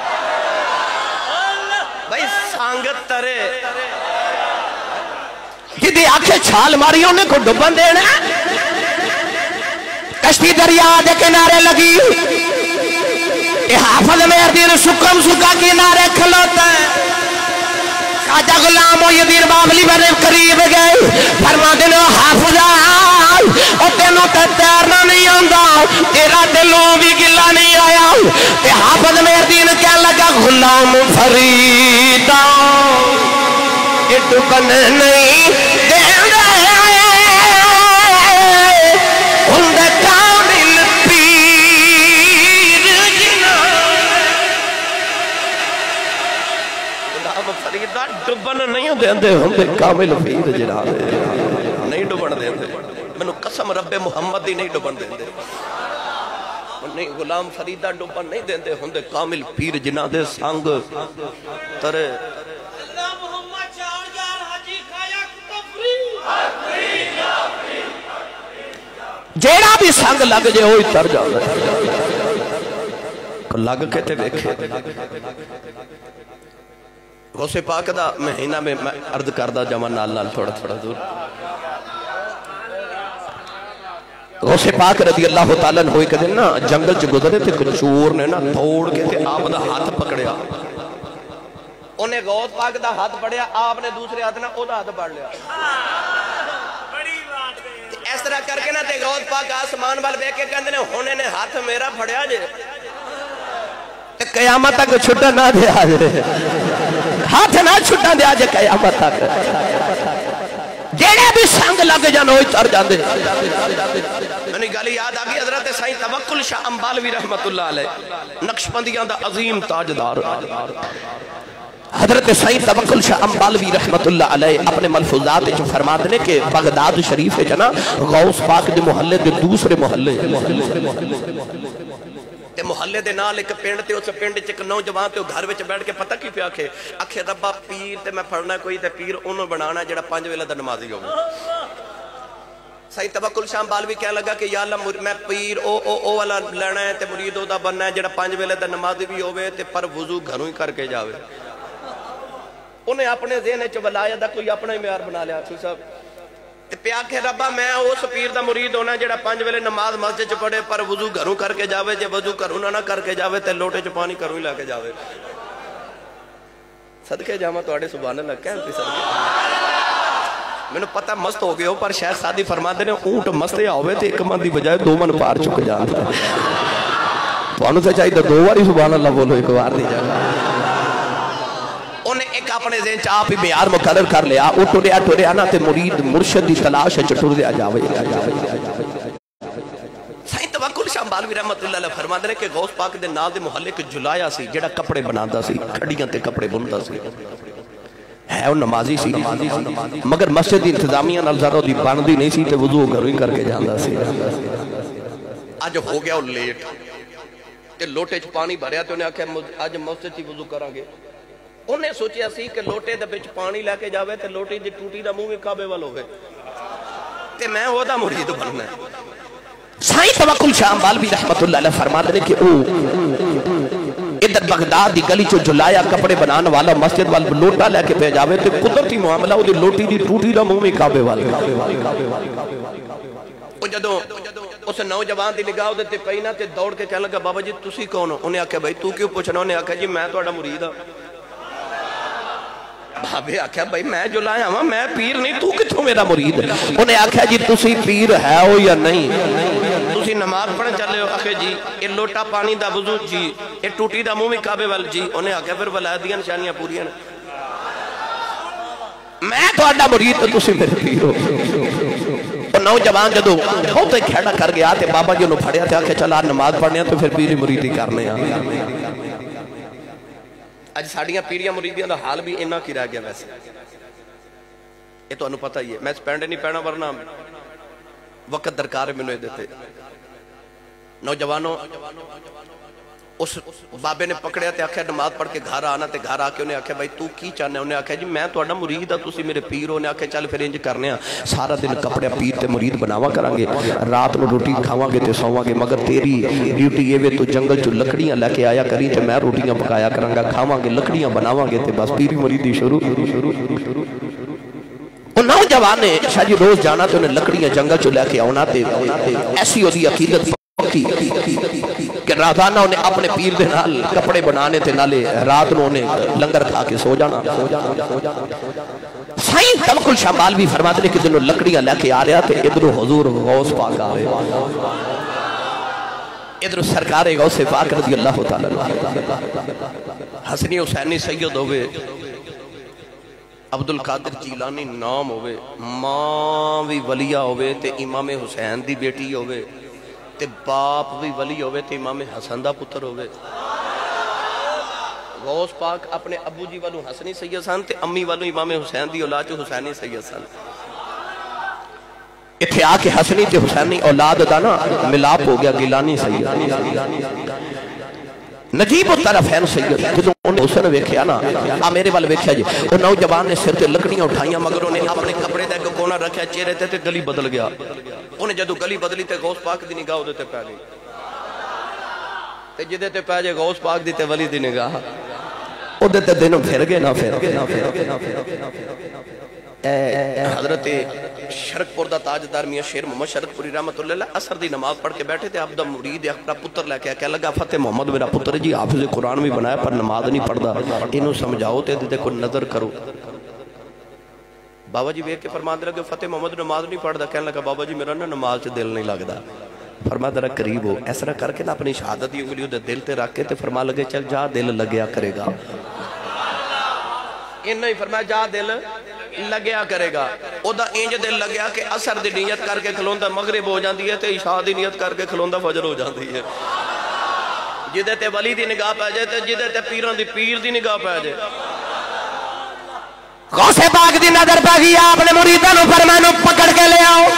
بھائی سانگت ترے جیدے آکے چھال ماری انہیں کوئی ڈوبون دینا کشتی دریا دے کنارے لگی حافظ مہردین سکم سکا کنارے کھلوتا ہے خواجہ غلام محی الدین باولی بنے قریب گئے فرما دنو حافظہ اور تینوں تے تیرنا نہیں آندا تیرا دلوں بھی گلا نہیں آیا تے حافظ مہردین کہنے لگا غلام فریدہ یہ ڈوبن نہیں دین رہے ہندے کامل پیر جنا غلام فریدہ ڈوبن نہیں دین دے ہندے کامل پیر جنا نہیں ڈوبن دین دے میں قسم رب محمد دی نہیں ڈوبن دین دے نہیں غلام فریدہ ڈوبن نہیں دین دے ہندے کامل پیر جنا دے سانگ ترے اللہ محمد چار جار حجی خایا کتفری جیڑا بھی سانگ لگ جے ہوئی تر جاؤ لگ کے تے دیکھے غوث پاک دا مہینہ میں عرض کردہ جمع نال نال تھوڑا تھوڑا دور غوث پاک رضی اللہ تعالیٰ ہوئی کہ دن نا جنگل چ گزرے تھے کچھ چور نے نا توڑ کے تھے آپ دا ہاتھ پکڑیا انہیں غوث پاک دا ہاتھ پڑیا آپ نے دوسرے ہاتھ نا او دا ہاتھ پڑ لیا اس طرح کر کے نا تے غوث پاک آسمان بال بے کے کہندے نے ہونے نے ہاتھ میرا پھڑیا جے قیامت تک چھٹا نہ دیا جے ہاتھ نہ چھٹا دیا جے قیامت تک جیڑے بھی سنگ لگ جانا ہوئی تر جاندے میں نے گالی یاد آگی حضرت سائیں توکل شاہ امبالوی رحمت اللہ علیہ نقشبندیاں دا عظیم تاجدار حضرت سائیں توکل شاہ امبالوی رحمت اللہ علیہ اپنے ملفوظات جو فرما دینے کہ بغداد شریف ہے جنا غوث پاک دے محلے دے دوسرے محلے تے محلے دے نال ایک پینڈ تے اس پینڈ چک نوجوان تے گھر وچ بیٹھ کے پتہ کی پیا کہ اکھے ربا پیر تے میں پڑھنا کوئی تے پیر انہوں بنانا جڑا پانچ ویلہ دا نمازی ہوگا سائیں توکل شاہ امبالوی کہنے لگا کہ یا اللہ میں پیر او او او والا لینا ہے تے مرید او دا بننا ہے جڑا پانچ ویلہ دا نمازی بھی ہوئے تے پر وضو گھروں ہی کر کے جاوے انہیں اپنے ذہن چ ولایا دا کوئی اپنا ہی معیار بنا لیا کوئی صاحب تے پیا کہ ربا میں اس پیر دا مرید ہونا جڑا پانچ ویلے نماز مسجد چ پڑھے پر وضو گھروں کر کے جاوے جے وضو گھروں نہ کر کے جاوے تے لوٹے چ پانی گھروں ہی لا کے جاوے صدقے جاواں تواڈے سبحان اللہ کہندے صدقے میں نے پتہ مست ہو گئے ہو پر شیخ سادی فرماندے نے اونٹ مستے ہوے تے ایک من دی بجائے دو من پار چک جاندا تانوں تے چاہیے دو واری سبحان اللہ بولو ایک بار نہیں جانا انہیں ایک اپنے ذہن چاپ ہی معیار مقرر کر لیا او ٹریا ٹریا نا تے مرید مرشد دی تلاش ہے ٹر دیا جاوے سائیں توکل شاہ امبالوی رحمت اللہ علیہ فرماندے نے کہ غوث پاک دے نال دے محلے کے جلایا سی جڑا کپڑے بناندا سی کھڑیاں تے کپڑے بندا سی ہے وہ نمازی سی مگر مسجد دی انتظامیہ نال زیادہ دی بندی نہیں سی تے وضو گھروں ہی کر کے جاندا سی اج ہو گیا او لیٹ تے لوٹے چ پانی بھریا تے انہیں آکھیا اج مسجد چ وضو کراں گے انہیں سوچیا سی کہ لوٹے دے بچ پانی لے کے جاوے تے لوٹی دی ٹوٹی دا منہ کعبے وال ہوے تے میں او دا مرید بننا ہے سائیں توکل شاہ امبالوی رحمت اللہ علیہ فرماتے ہیں کہ او ادھر بغداد دی گلی چو جلایا کپڑے بنانے والا مسجد وال لوٹا لے کے پہ جاوے تے قدرتی معاملہ او دی لوٹی دی ٹوٹی دا منہ کعبے وال او جدوں اس نوجوان دی نگاہ دے تے پئی نا تے دوڑ کے کہنے لگا بابا جی تسی کون ہو انہیں آکھیا بھائی تو کیوں پوچھنا انہیں آکھیا جی میں تہاڈا مرید ہاں بھابے آکھیا بھائی میں جو لایا ہوں میں پیر نہیں تو کتھوں میرا مرید انہیں آکھیا جی تسی پیر ہے ہو یا نہیں تسی نماز پڑھن چلے ہو آکھے جی یہ لوٹا پانی دا وضو جی یہ ٹوٹی دا منہ میں کعبے وال جی انہیں آکھیا پھر ولایت دیاں نشانیاں پوریاں میں تو اڈا مرید تو تسی میرے پیر ہو. نوجوان جدو بہت ہی کھیڑا کر گیا تے بابا جی انہوں پھڑیا تھے آکھے چلا نماز پڑھنے تو پھر پیری مریدی کرنے ہیں. اج ساڑیاں پیریاں مریدیاں دا حال بھی انہا کی رہ گیا ویسے. یہ تو انہوں پتہ ہی ہے. میں سپینڈے نہیں پہنا ورنہ وقت درکار میں انہوں دیتے. نوجوانوں اس بابے نے پکڑیا تے آکھے نماز پڑھ کے گھر آنا تے گھر آکے انہیں آکھے بھائی تو کی چاہنے. انہیں آکھے جی میں تو اڈا مرید ہے تسی میرے پیر ہو. انہیں آکھے چل پھر انج کرنے ہیں سارا دن کپڑے پیر تے مرید بناوا کرانگے رات نو روٹی کھاواں گے تے سوواں گے مگر تیری ڈیوٹی یہ وے تو جنگل چو لکڑیاں لے کے آیا کری تے میں روٹیاں پکایا کرانگا کھاواں گے لکڑیاں بناواں گے تے بس پیری مریدی شروع شروع شروع. وہ نوجوان نے شاہ جی روز جانا تے انہیں لکڑیاں جنگل چو لے کے آنا تے ایسی ہو دی عقیدت کہ راتانہ انہیں اپنے پیر دے نال کپڑے بنانے تے نالے رات نو انہیں لنگر کھا کے سو جانا. سائیں توکل شمال بھی فرماتے ہیں کہ دنوں لکڑیاں لے کے آ رہا تھے ادھر حضور غوث پاک آ رہے ادھر سرکار غوث پاک رضی اللہ تعالیٰ حسنی حسینی سید ہوئے عبدالقادر جیلانی نام ہوئے ماں بھی ولیہ ہوئے تے امام حسین دی بیٹی ہوئے تے باپ بھی ولی ہوئے تے امام حسن دا پتر ہوئے. غوث پاک اپنے ابو جی والوں حسنی سید سن تے امی والوں امام حسین دی اولاد جو حسینی سید سن. اتھے آکے حسنی تے حسینی اولاد دا نا ملاپ ہو گیا گیلانی سید نجیب الطرفین سید. جدو انہیں حسن ویکھیا نا آ میرے والے ویکھیا جی وہ نوجوان نے سر تے لکڑیاں اٹھائیاں مگر انہیں اپنے کپڑے دے کو کونا رکھیا چہرے تے تے گلی بدل گیا. انہیں جدو گلی بدلی تے غوث پاک دی نگاہ ہوتے تے پہ گئی تے جدے تے پہ جے غوث پاک دی تے ولی دی نگاہ او دے تے دنوں پھر گئے نا پھر حضرت شرک پور دا تاجدار میاں شیر محمد شرک پوری رحمت اللہ علیہ اثر دی نماز پڑھ کے بیٹھے تھے عبدہ مرید اپنا پتر لے کے کہہ لگا فتح محمد میرا پتر جی حافظ قرآن بھی بنایا پر نماز نہیں پڑھ دا انہوں سمجھاؤ تے دے کو نظر کرو. بابا جی بیک کے فرمان دے لگے فتح محمد نماز نہیں پڑھ دا کہنے لگا بابا جی میرا نا نماز سے دل نہیں لگ دا. فرما درہ قریب ہو ایسا کر کے نا اپنی شہادت دی انگلیوں دے دل تے رکھ کے تے فرما لگے چل جا دل لگیا کرے گا. انہوں ہی فرمایا جا دل لگیا کرے گا. او دا اینج دل لگیا کہ اثر دی نیت کر کے کھلوندہ مغرب ہو جاندی ہے تے عشاء دی نیت کر کے کھلوندہ فجر ہو جاندی ہے. جدے تے ولی دی نگاہ پہ جائے تے جدے تے پیران دی پیر دی نگاہ پہ جائے. غوث پاک دی نظر پہ گیا اپنے مریدانوں فرمانوں پکڑ کے لے آؤ.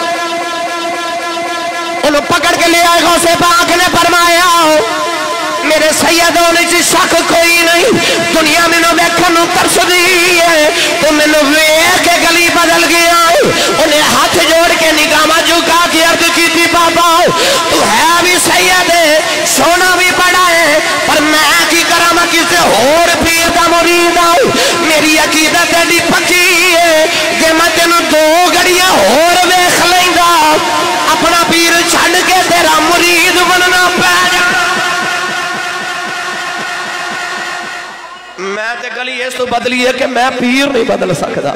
انہوں پکڑ کے لے آئے غوث پاک نے فرمایا میرے سیدوں نے چی شک کوئی نہیں دنیا میں نو بیکھنوں ترس دی ہے تو میں نو ویک کے گلی بدل گیا. انہیں ہاتھ جوڑ کے نگامہ جھکا کے عرض کی تھی بابا تو ہے بھی سید ہے سونا بھی پڑا ہے پر میں کی کرا میں کسے اور پیر دا مرید آؤں. میری عقیدت ایڈی پکی ہے کہ میں تینوں دو گڑیاں اور ویکھ لیں گا اپنا پیر چھڑ کے تیرا مرید بننا پہ جا. میں تے گلی اس تو بدلی ہے کہ میں پیر نہیں بدل سکتا.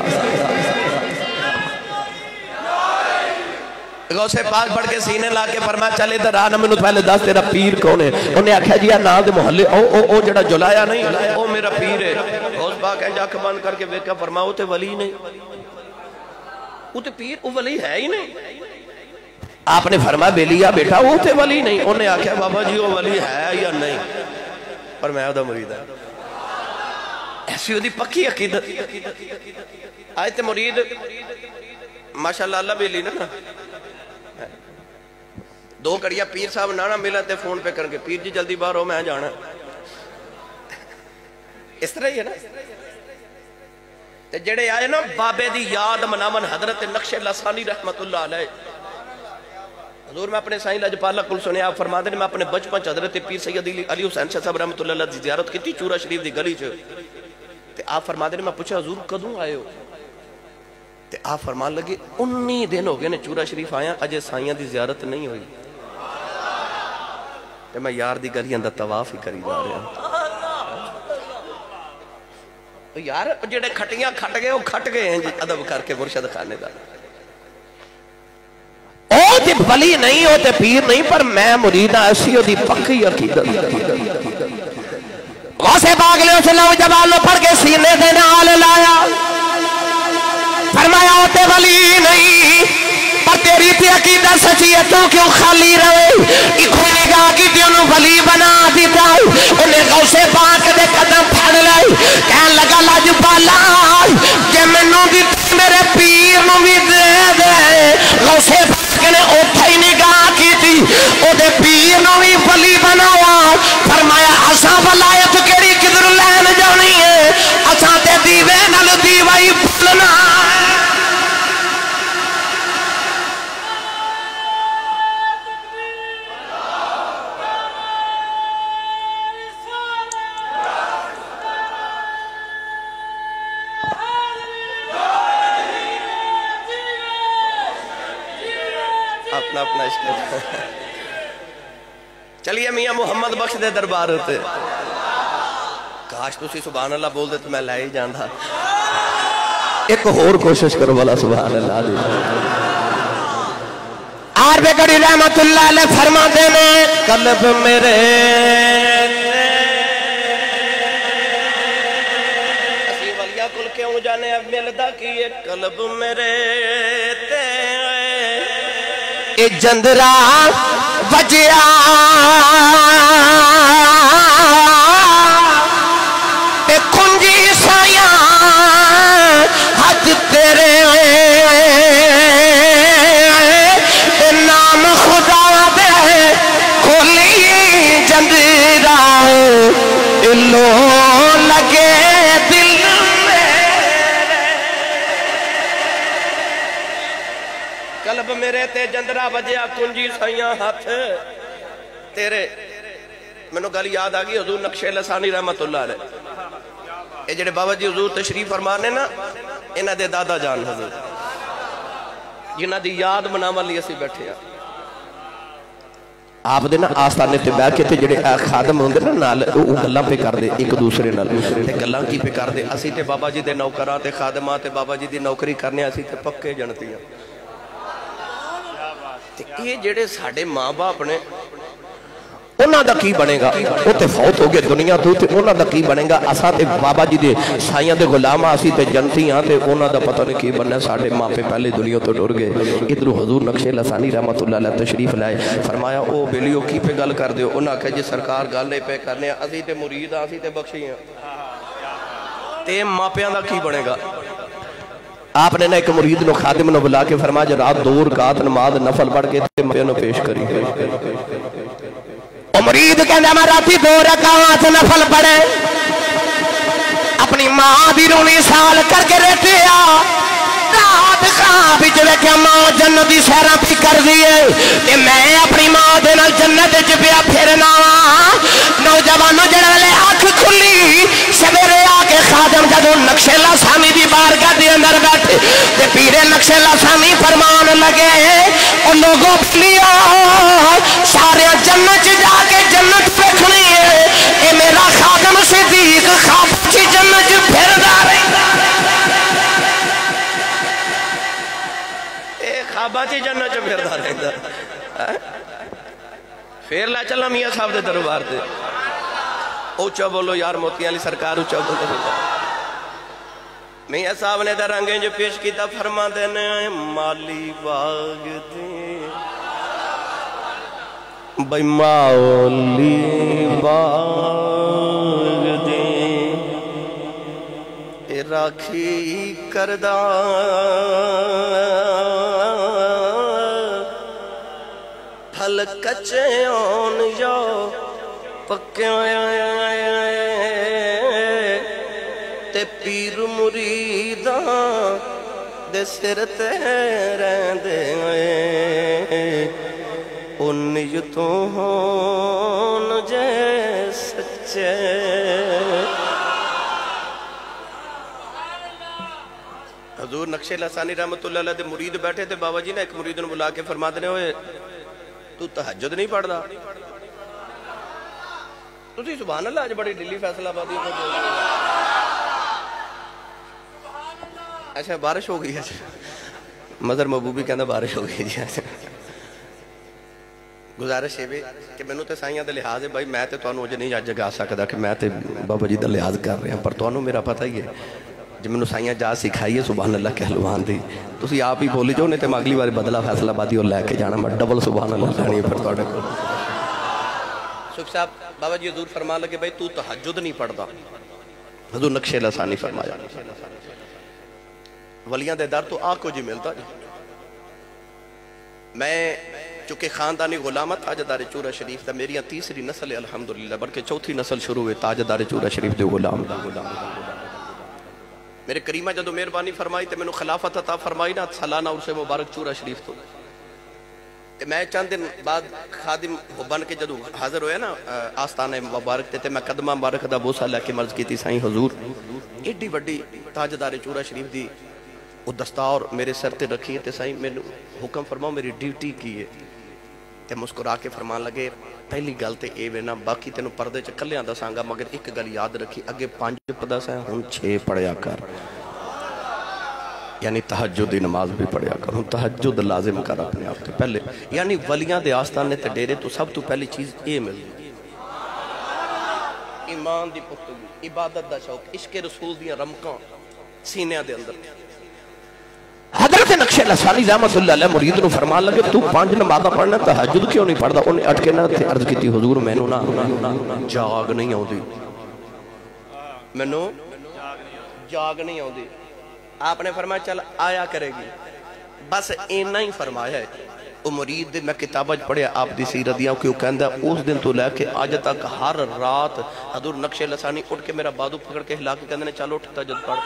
غوث پاک پڑھ کے سینے لا کے فرمایا چلے در آنا میں نے پہلے دس تیرا پیر کون ہے. انہیں آکھا جی نا دے محلے او او او جڑا جلایا نہیں او میرا پیر ہے. غوث پاک ہے جاک بند کر کے ویکا فرمایا وہ تے ولی نہیں وہ تے پیر وہ ولی ہے ہی نہیں. آپ نے فرمایا بیلیا بیٹا وہ تے ولی نہیں. انہیں آکھا بابا جی وہ ولی ہے یا نہیں پر میں دا مرید ہے. ایسی ہوتی پکی عقیدت آئے تے مرید ماشاءاللہ اللہ بیلی نا دو کڑیا پیر صاحب نانا ملا تے فون پہ کر کے پیر جی جلدی باہر ہو میں جانا اس طرح ہی ہے نا. تے جڑے آئے نا بابے دی یاد منامن حضرت نقش لسانی رحمت اللہ علیہ حضور میں اپنے سائن لاجپالہ کل سنے آپ فرما دیں میں اپنے بچپن حضرت پیر سید علی حسین شاہ صاحب رحمت اللہ علیہ زیارت کی تھی چورا شریف دی گلی چھے. تے آپ فرما دیں میں پوچھا حضور کدوں آئے ہو تے آپ فرمان لگے انی دن ہو گئے نے چورا شریف آیا اجے سائیاں دی زیارت نہیں ہوئی. تے میں یار دی گلی اندر طواف ہی کری جا رہا ہوں. یار جڑے کھٹیاں کھٹ گئے وہ کھٹ گئے ہیں ادب کر کے مرشد خانے دا. او تے ولی نہیں ہو تے پیر نہیں پر میں مرید ایسی ہو دی پکی عقیدت. غوث پاک لے اس نوجوان لو پڑھ کے سینے دے نال لایا کی دا سچی ہے تو کیوں خالی رہے ایکھو نگاہ کی تے انہوں ولی بنا دیتا انہیں غوث پاک دے قدم پھڑ لائے کہن لگا لاج پالا کہ منوں بھی میرے پیر نوں بھی دے دے غوث پاک نے اوتھے ہی نگاہ کی تھی او دے پیر نوں بھی ولی بنایا فرمایا اساں ولایت کیڑی کدھر لین جانی ہے اساں تے دیوے نال دیوا ہی بھولنا اپنا اپنا عشق چلیے میاں محمد بخش دے دربار ہوتے کاش تسی سبحان اللہ بول دے تو میں لائے ہی جاندھا ایک اور کوشش کرو والا سبحان اللہ دی عارف گڑی رحمت اللہ علیہ فرما دینے قلب میرے اسی ولیہ کل کیوں جانے اب ملدہ کیے قلب میرے تے اے جندرا وجیا اے کنجی سایاں ہاتھ تیرے اے نام خدا دے کھولی جندرا اے لو لگے دل قلب میرے تے جندرا وجیا کنجی سائیاں ہاتھ تیرے میں نے گل یاد آگئی حضور نقش لسانی رحمت اللہ علیہ اے جڑے بابا جی حضور تشریف فرمانے نا انہاں دے دادا جان حضور جنہاں دی یاد مناون لئی اسی بیٹھے ہیں آپ دے نا آستانے تے بیٹھ کے تے جڑے خادم ہوندے نا نال او گلاں پہ کر دے ایک دوسرے نال تے گلاں کی پہ کر دے اسی تے بابا جی دے نوکراں تے خادماں تے بابا جی دی نوکری کرنے اسی تے پکے جنتی ہیں یہ جڑے ساڑھے ماں باپ نے انہاں دا کی بنے گا وہ تے فوت ہو گئے دنیا تو تے انہاں دا کی بنے گا اساں تے بابا جی دے سائیاں دے غلامہ اسی تے جنتی ہاں تے انہاں دا پتہ نہیں کی بننا ساڑھے ماں پہ پہلے دنیا تو ڈر گئے ادھر حضور نقش لسانی رحمت اللہ علیہ تشریف لائے فرمایا او بیلیو کی پہ گل کر دے انہاں کہ جی سرکار گل نہیں پہ کرنے اسی تے مرید اسی تے بخشی ہیں تے ماں پیاں دا کی بنے گا آپ نے نا ایک مرید نو خادم نو بلا کے فرمایا جو رات دو رکعت نماز نفل پڑھ کے تے ماں نو پیش کری او مرید کہندا میں راتی دو رکعت نفل پڑھے اپنی ماں دی رونی سال کر کے رٹیا رات خواب وچ ویکھیا ماں جنت دی سیراں پی کر دیے تے میں اپنی ماں دے نال جنت وچ پیا پھرنا نوجوانوں جڑے لے اکھ کھلی سویرے آ کے خادم جدوں نقش لسانی دی بارگاہ دے اندر بیٹھے تے پیرے نقش لسانی فرمان لگے او لوگوں پلیو سارے جنت جا کے جنت ویکھنی ہے اے میرا خادم صدیق خواب چ جنت پھردا رہندا اے خواباں چ جنت پھردا رہندا پھر لا چلا میاں صاحب دے دربار تے اونچا بولو یار موتی علی سرکار اونچا بولو میاں صاحب نے در رنگیں جو پیش کیتا فرما دینے مالی باغ دے بھائی مالی باغ دے راکھی کردہ پھل کچے آن یا پکے تے پیر مریداں دے سر تے رہندے ان نیتوں ہون جے سچے حضور نقش لسانی رحمت اللہ علیہ دے مرید بیٹھے تھے بابا جی نے ایک مرید نے بلا کے فرما دینے ہوئے تو تہجد نہیں پڑھ رہا تو تھی سبحان اللہ آج بڑی ڈلی فیصلہ بادی کو جو ایسا بارش ہو گئی ہے مظہر محبوبی کہنا بارش ہو گئی جی گزارش ہے کہ میں نے تو سائیاں دے لحاظ ہے بھائی میں تے تو انہوں نہیں آج جگہ آ سکتا کہ میں تے بابا جی دے لحاظ کر رہے ہیں پر تو انہوں میرا پتہ ہی ہے جی میں نے سائیاں جا سکھائی ہے سبحان اللہ کہلوان دی تسی آپ ہی بولی جو نہیں تے میں اگلی بار بدلا فیصلہ بادی اور لے کے جانا میں ڈبل سبحان اللہ لانی پھر توڑے کو سکھ صاحب بابا جی حضور فرما لگے بھائی تو تہجد نہیں پڑھتا حضور نقش لسانی فرمایا ولیاں دے در تو آنکھ کو جی ملتا جی میں چونکہ خاندانی غلامت تاجدار چورہ شریف دا میری تیسری نسل ہے الحمدللہ بلکہ چوتھی نسل شروع ہوئے تاجدار چورہ شریف دے غلام میرے کریمہ جدو مہربانی فرمائی تے میں نے خلافت عطا فرمائی نا سالانہ عرص مبارک چورہ شریف تو تے میں چند دن بعد خادم بن کے جدو حاضر ہوئے نا آستانہ مبارک تے تے میں قدمہ مبارک دا بوسہ لے کے مرض کی تھی سائیں حضور ایڈی وڈی تاجدار چورہ شریف دی وہ دستار میرے سر تے رکھی ہے تے سائیں میں حکم فرماؤ میری ڈیوٹی کی ہے تے مسکرا کے فرمان لگے پہلی گل تے اے وینا باقی تینوں پردے چ کلیاں دساں گا مگر ایک گل یاد رکھی اگے پانچ پڑھدا سا ہن چھ پڑھیا کر یعنی تہجد دی نماز بھی پڑھیا کر ہن تہجد لازم کر اپنے آپ تے پہلے یعنی ولیاں دے آستانے تے ڈیرے تو سب تو پہلی چیز اے ملدی ایمان دی پختگی عبادت دا شوق عشق رسول دیاں رمکاں سینیاں دے اندر حضرت نقش لسانی رحمت اللہ علیہ مرید نو فرمان لگے تو پانچ نمازہ پڑھنا تہجد کیوں نہیں پڑھدا انہیں اٹھ کے نہ تھے عرض کی تھی حضور میں نو نا جاگ نہیں آؤں دی میں نو جاگ نہیں آؤں دی آپ نے فرمایا چل آیا کرے گی بس اینا ہی فرمایا ہے وہ مرید میں کتابہ پڑھے آپ دی سیرت دیا کہ وہ کہندہ اس دن تو لے کے آج تک ہر رات حضور نقش لسانی اٹھ کے میرا بادو پکڑ کے ہلا کے کہندے نے چلو اٹھ تہجد پڑھ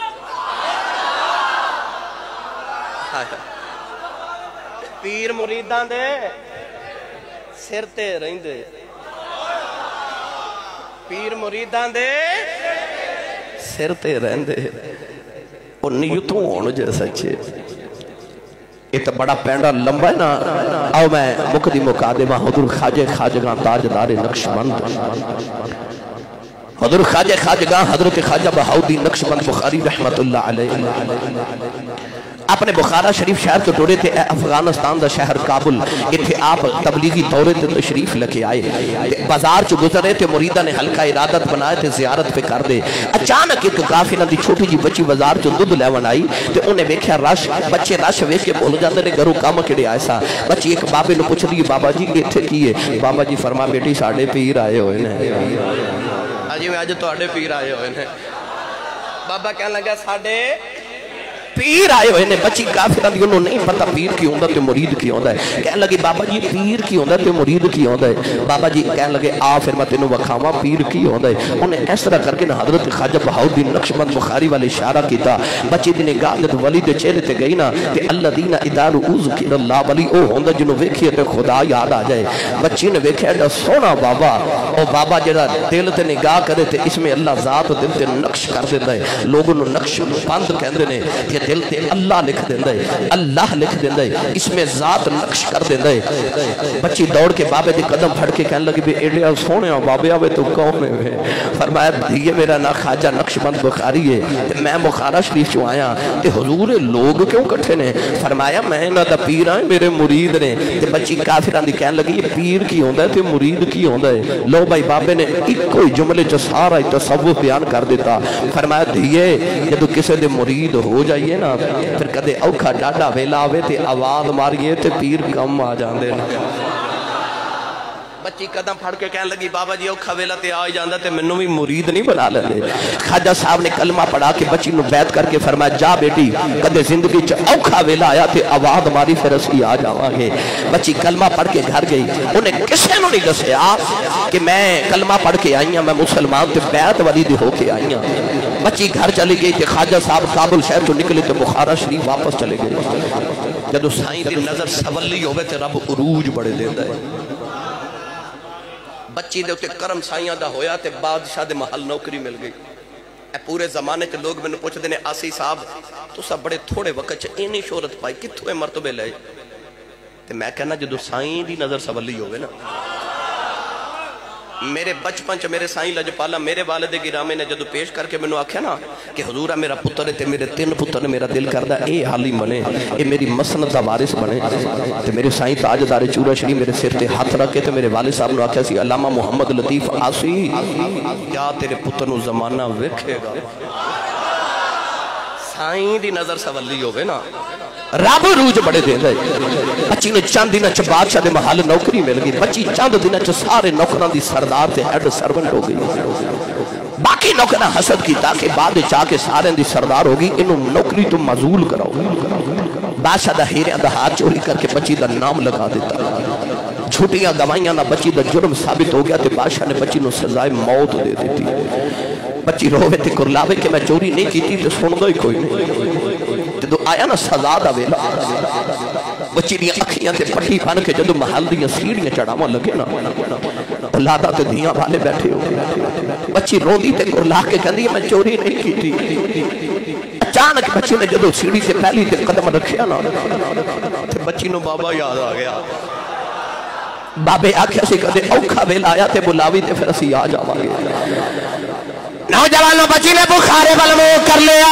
پیر مریدان دے سرتے رہیں دے پیر مریدان دے سرتے رہیں دے اور نیتوں ہونے جیسا چھے یہ تو بڑا پینڈا لمبا ہے نا آؤ میں مقدی مقادمہ حضور خواجہ خواجگاں تاجدار نقشبند حضور خواجہ خواجگاں حضرت خواجہ بہاؤدی نقشبند بخاری رحمت اللہ علیہ اپنے بخارہ شریف شہر تو ٹوڑے تھے افغانستان دا شہر کابل اتھے آپ تبلیغی دورے تھے تشریف لکے آئے بازار چو گزرے تھے مریدہ نے حلقہ ارادت بنائے تھے زیارت پہ کر دے اچانک ایک کافی دی چھوٹی جی بچی بازار چو دودھ لیون آئی تے انہیں ویکھیا رش بچے رش ویکھ کے بول جاتے نے گھروں کام کڑے ایسا بچی ایک بابے نے پوچھ دی بابا جی اتھے کیے بابا جی فرما بیٹی ساڑھے پیر آئے ہوئے نے آجی میں آج تو آڑے پیر آئے ہوئے نے بابا کہنے لگا ساڑھے پیر آئے ہوئے نے بچی کافرہ دی انہوں نہیں پتا پیر کی ہوندہ تے مرید کی ہوندہ ہے کہنے لگے بابا جی پیر کی ہوندہ تے مرید کی ہوندہ ہے بابا جی کہنے لگے آ پھر میں تینوں وکھاما پیر کی ہوندہ ہے انہیں اس طرح کر کے نا حضرت خواجہ بہاؤدین نقشبند بخاری والے اشارہ کیتا بچی دی نگاہ جد ولی دے چہرے تے گئی نا تے اللہ دینا ادارو ذکر اللہ ولی او ہوندہ جنہوں ویکھئے تے خدا یاد آ جائے بچی نے ویکھے ایڈا سونا بابا او بابا جڑا دل تے نگاہ کرے تے اس میں اللہ ذات دل تے نقش کر دیتا ہے لوگوں نے نقش بند کہندے نے کہ دل تے اللہ لکھ دیندہ ہے اللہ لکھ دیندہ ہے اس میں ذات نقش کر دیندہ ہے بچی دوڑ کے بابے دی قدم پھڑ کے کہنے لگی بھی ایڈیا سونے ہوں بابے آوے تو کون ہے فرمایا یہ میرا نا خواجہ نقشبند بخاری ہے میں بخارہ شریف چو آیا تے حضور لوگ کیوں کٹھے نے فرمایا میں نہ دا پیر آئے میرے مرید نے تے بچی کافران دی کہنے لگی یہ پیر کی ہوندہ ہے تے مرید کی ہوندہ ہے لو بھائی بابے نے ایک کوئی جملے جو سارا تصوف بیان کر دیتا فرمایا دیئے جب کسے دے مرید ہو جائیے نا پھر کدے اوکھا ڈاڈا ویلا آوے تے آواز ماریے تے پیر کم آ جاندے بچی قدم پھڑ کے کہنے لگی بابا جی اوکھا ویلا تے آئی جاندہ تے منوں بھی مرید نہیں بنا لے خواجہ صاحب نے کلمہ پڑھا کے بچی نو بیعت کر کے فرمایا جا بیٹی کدے زندگی چ اوکھا ویلا آیا تے آواز ماری پھر اسی آ جاواں گے بچی کلمہ پڑھ کے گھر گئی انہیں کسے نو نہیں دسیا کہ میں کلمہ پڑھ کے آئی ہوں میں مسلمان تے بیعت والی دی ہو کے آئی ہوں بچی گھر چلی گئی تے خواجہ صاحب کابل شہر تو نکلے تے بخارہ شریف واپس چلے گئے جدو سائیں دی نظر سولی ہوئے تے رب عروج بڑے دیندہ ہے بچی دے اتے کرم سائیاں دا ہویا تے بادشاہ دے محل نوکری مل گئی اے پورے زمانے تے لوگ میں نے پوچھ دینے آسی صاحب تو سب بڑے تھوڑے وقت چے اینی شہرت پائی کتھوے مرتبے لے تے میں کہنا جدو سائیں دی نظر سولی ہوئے نا میرے بچپن چ میرے سائیں لجپالا میرے والد گرامی نے جدو پیش کر کے میں نے آکھیا نا کہ حضورہ میرا پتر ہے تے میرے تین پتر نے میرا دل کردہ اے حالی بنے اے میری مسند دا وارث بنے تے میرے سائیں تاجدار چورہ شریف میرے سر تے ہاتھ رکھے تے میرے والد صاحب نے آکھیا سی علامہ محمد لطیف آسی کیا تیرے پتر نو زمانہ ویکھے گا سائیں دی نظر سولی ہوگے نا رب روج بڑے دے دے بچی نے چند دن چ بادشاہ دے محل نوکری مل گئی بچی چند دن چ سارے نوکران دی سردار تے ہیڈ سرونٹ ہو گئی باقی نوکران حسد کی تاکہ بعد چاہ کے سارے دی سردار ہوگی انہوں نوکری تو معزول کراؤ بادشاہ دا ہیرے دا ہاتھ چوری کر کے بچی دا نام لگا دیتا جھوٹیاں گوائیاں نہ بچی دا جرم ثابت ہو گیا تے بادشاہ نے بچی نو سزائے موت دے دیتی بچی روے تے کرلاوے کہ میں چوری نہیں کی تھی تے سن گئی کوئی نہیں جدو آیا نا سزا دا ویلا بچی دیا اکھیاں تے پٹھی پھن کے جدو محل دیا سیڑیاں چڑھاواں لگے نا اولادہ تے دیاں والے بیٹھے ہو بچی رو دی تے کرلا کے کہندی میں چوری نہیں کی تھی اچانک بچی نے جدو سیڑھی سے پہلی تے قدم رکھیا نا تے بچی نو بابا یاد آ گیا بابے آکھیا سی کدے اوکھا ویلا آیا تے بلاوی تے پھر اسی آ جاواں گے نوجوانوں بچی نے بخارے بل منہ کر لیا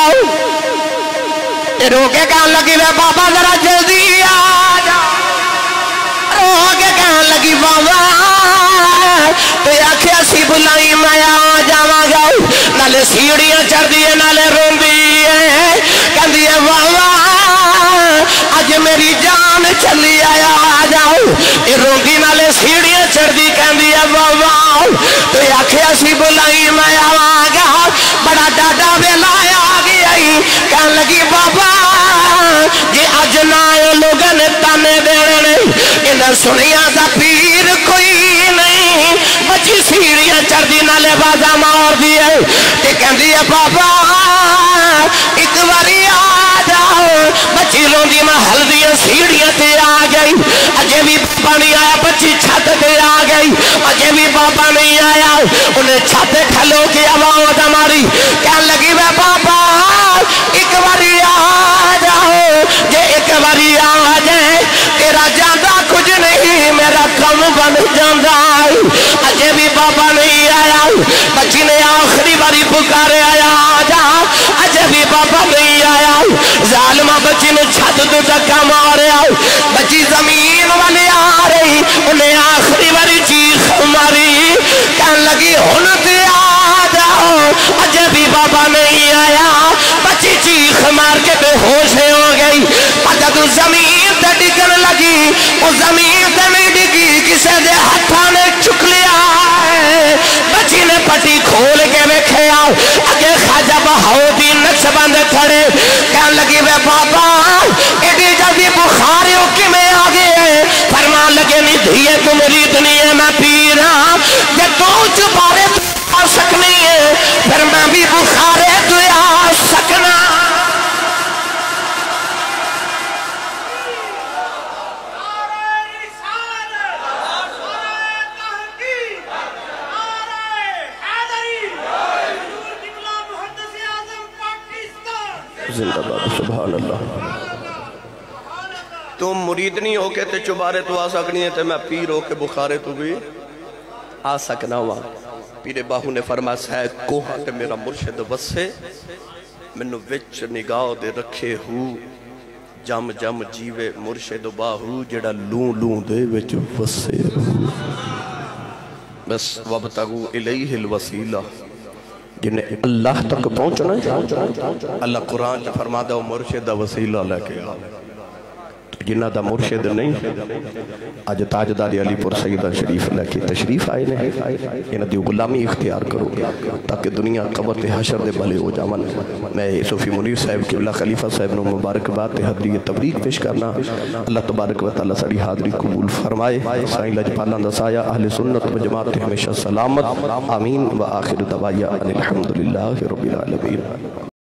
رو کے کہنے لگی وے بابا ذرا جلدی آ جا رو کے کہنے لگی بابا تے آکھیا سی بلائی میں آ جاواں گا نالے سیڑھیاں چڑھ دیے نالے روندی ہے کہندی ہے بابا اج میری جان چلی آیا آ جاؤ اے روندی نالے سیڑھیاں چڑھ دی کہندی ہے بابا تے آکھیا سی بلائی میں آواں گا بڑا ڈاڈا ویلا آ گیا کہنے لگی بابا جی اج نہ لوگوں نے تانے دینے نہیں انہیں سنیاں دا پیر کوئی نہیں بچی سیڑھیاں چڑھ دی نالے بازا مار دیئے تے کہندی ہے بابا ایک باری آ جاؤ بچی روندی محل دیا سیڑھیاں تے آ گئی اجے بھی بابا نہیں آیا بچی چھت تے آ گئی اجے بھی بابا نہیں آیا انہیں چھت کھلو کے آواز ہماری کہنے لگی وے بابا ایک باری آ جاؤ جے ایک باری آ جائے تیرا جاندہ کچھ نہیں میرا کم بن جاندہ اجے بھی بابا نہیں آیا بچی نے آخری باری پکارے آیا آ جا اجے بھی بابا نہیں آیا ظالمہ بچی نے چھت تو دکا مارے آؤ بچی زمین والے آ رہی انہیں آخری باری چیخ ماری کہنے لگی ہنتے آ جاؤ اجے بھی بابا نہیں آیا بچی چیخ مار کے بے ہوش ہو گئی جب زمین تے ڈگن لگی وہ زمین تے نہیں ڈگی کسے دے ہتھاں نے چک لیا بچی نے پٹی کھول کے ویکھے آؤ اگے خواجہ بہاؤدی نقش بند کھڑے کہنے لگی وے بابا ایڈی جلدی بخار ہو کے میں آگے فرمان لگے نہیں دھیے تو میری دنیا میں پیرا جب تو چپارے تو آ سکنی ہے پھر میں بھی بخارے تو آ سکنا زندہ باب سبحان اللہ تم مرید نہیں ہو کے تے چبارے تو آ سکنی ہے تے میں پیر ہو کے بخارے تو بھی آ سکنا ہوا پیر باہو نے فرمایا سائے کوہاں تے میرا مرشد وسے منو وچ نگاہ دے رکھے ہو جم جم جیوے مرشد باہو جڑا لوں لوں دے وچ وسے ہو بس وابتغو الیہ الوسیلہ جنہیں اللہ تک پہنچنا ہے اللہ قرآن سے فرما دا مرشد وسیلہ لے کے جنہ دا مرشد نہیں آج تاجداری علی پور سیدہ شریف لے کے تشریف آئے نے انہ دیو غلامی اختیار کرو تاکہ دنیا قبر تے حشر دے بھلے ہو جامن میں صوفی منیر صاحب کے اللہ خلیفہ صاحب نے مبارک بات حضری تبریک پیش کرنا اللہ تبارک و تعالی ساری حاضری قبول فرمائے سائیں لجپالا دسایا اہل سنت و جماعت ہمیشہ سلامت آمین و آخر دعوایا الحمدللہ رب العالمین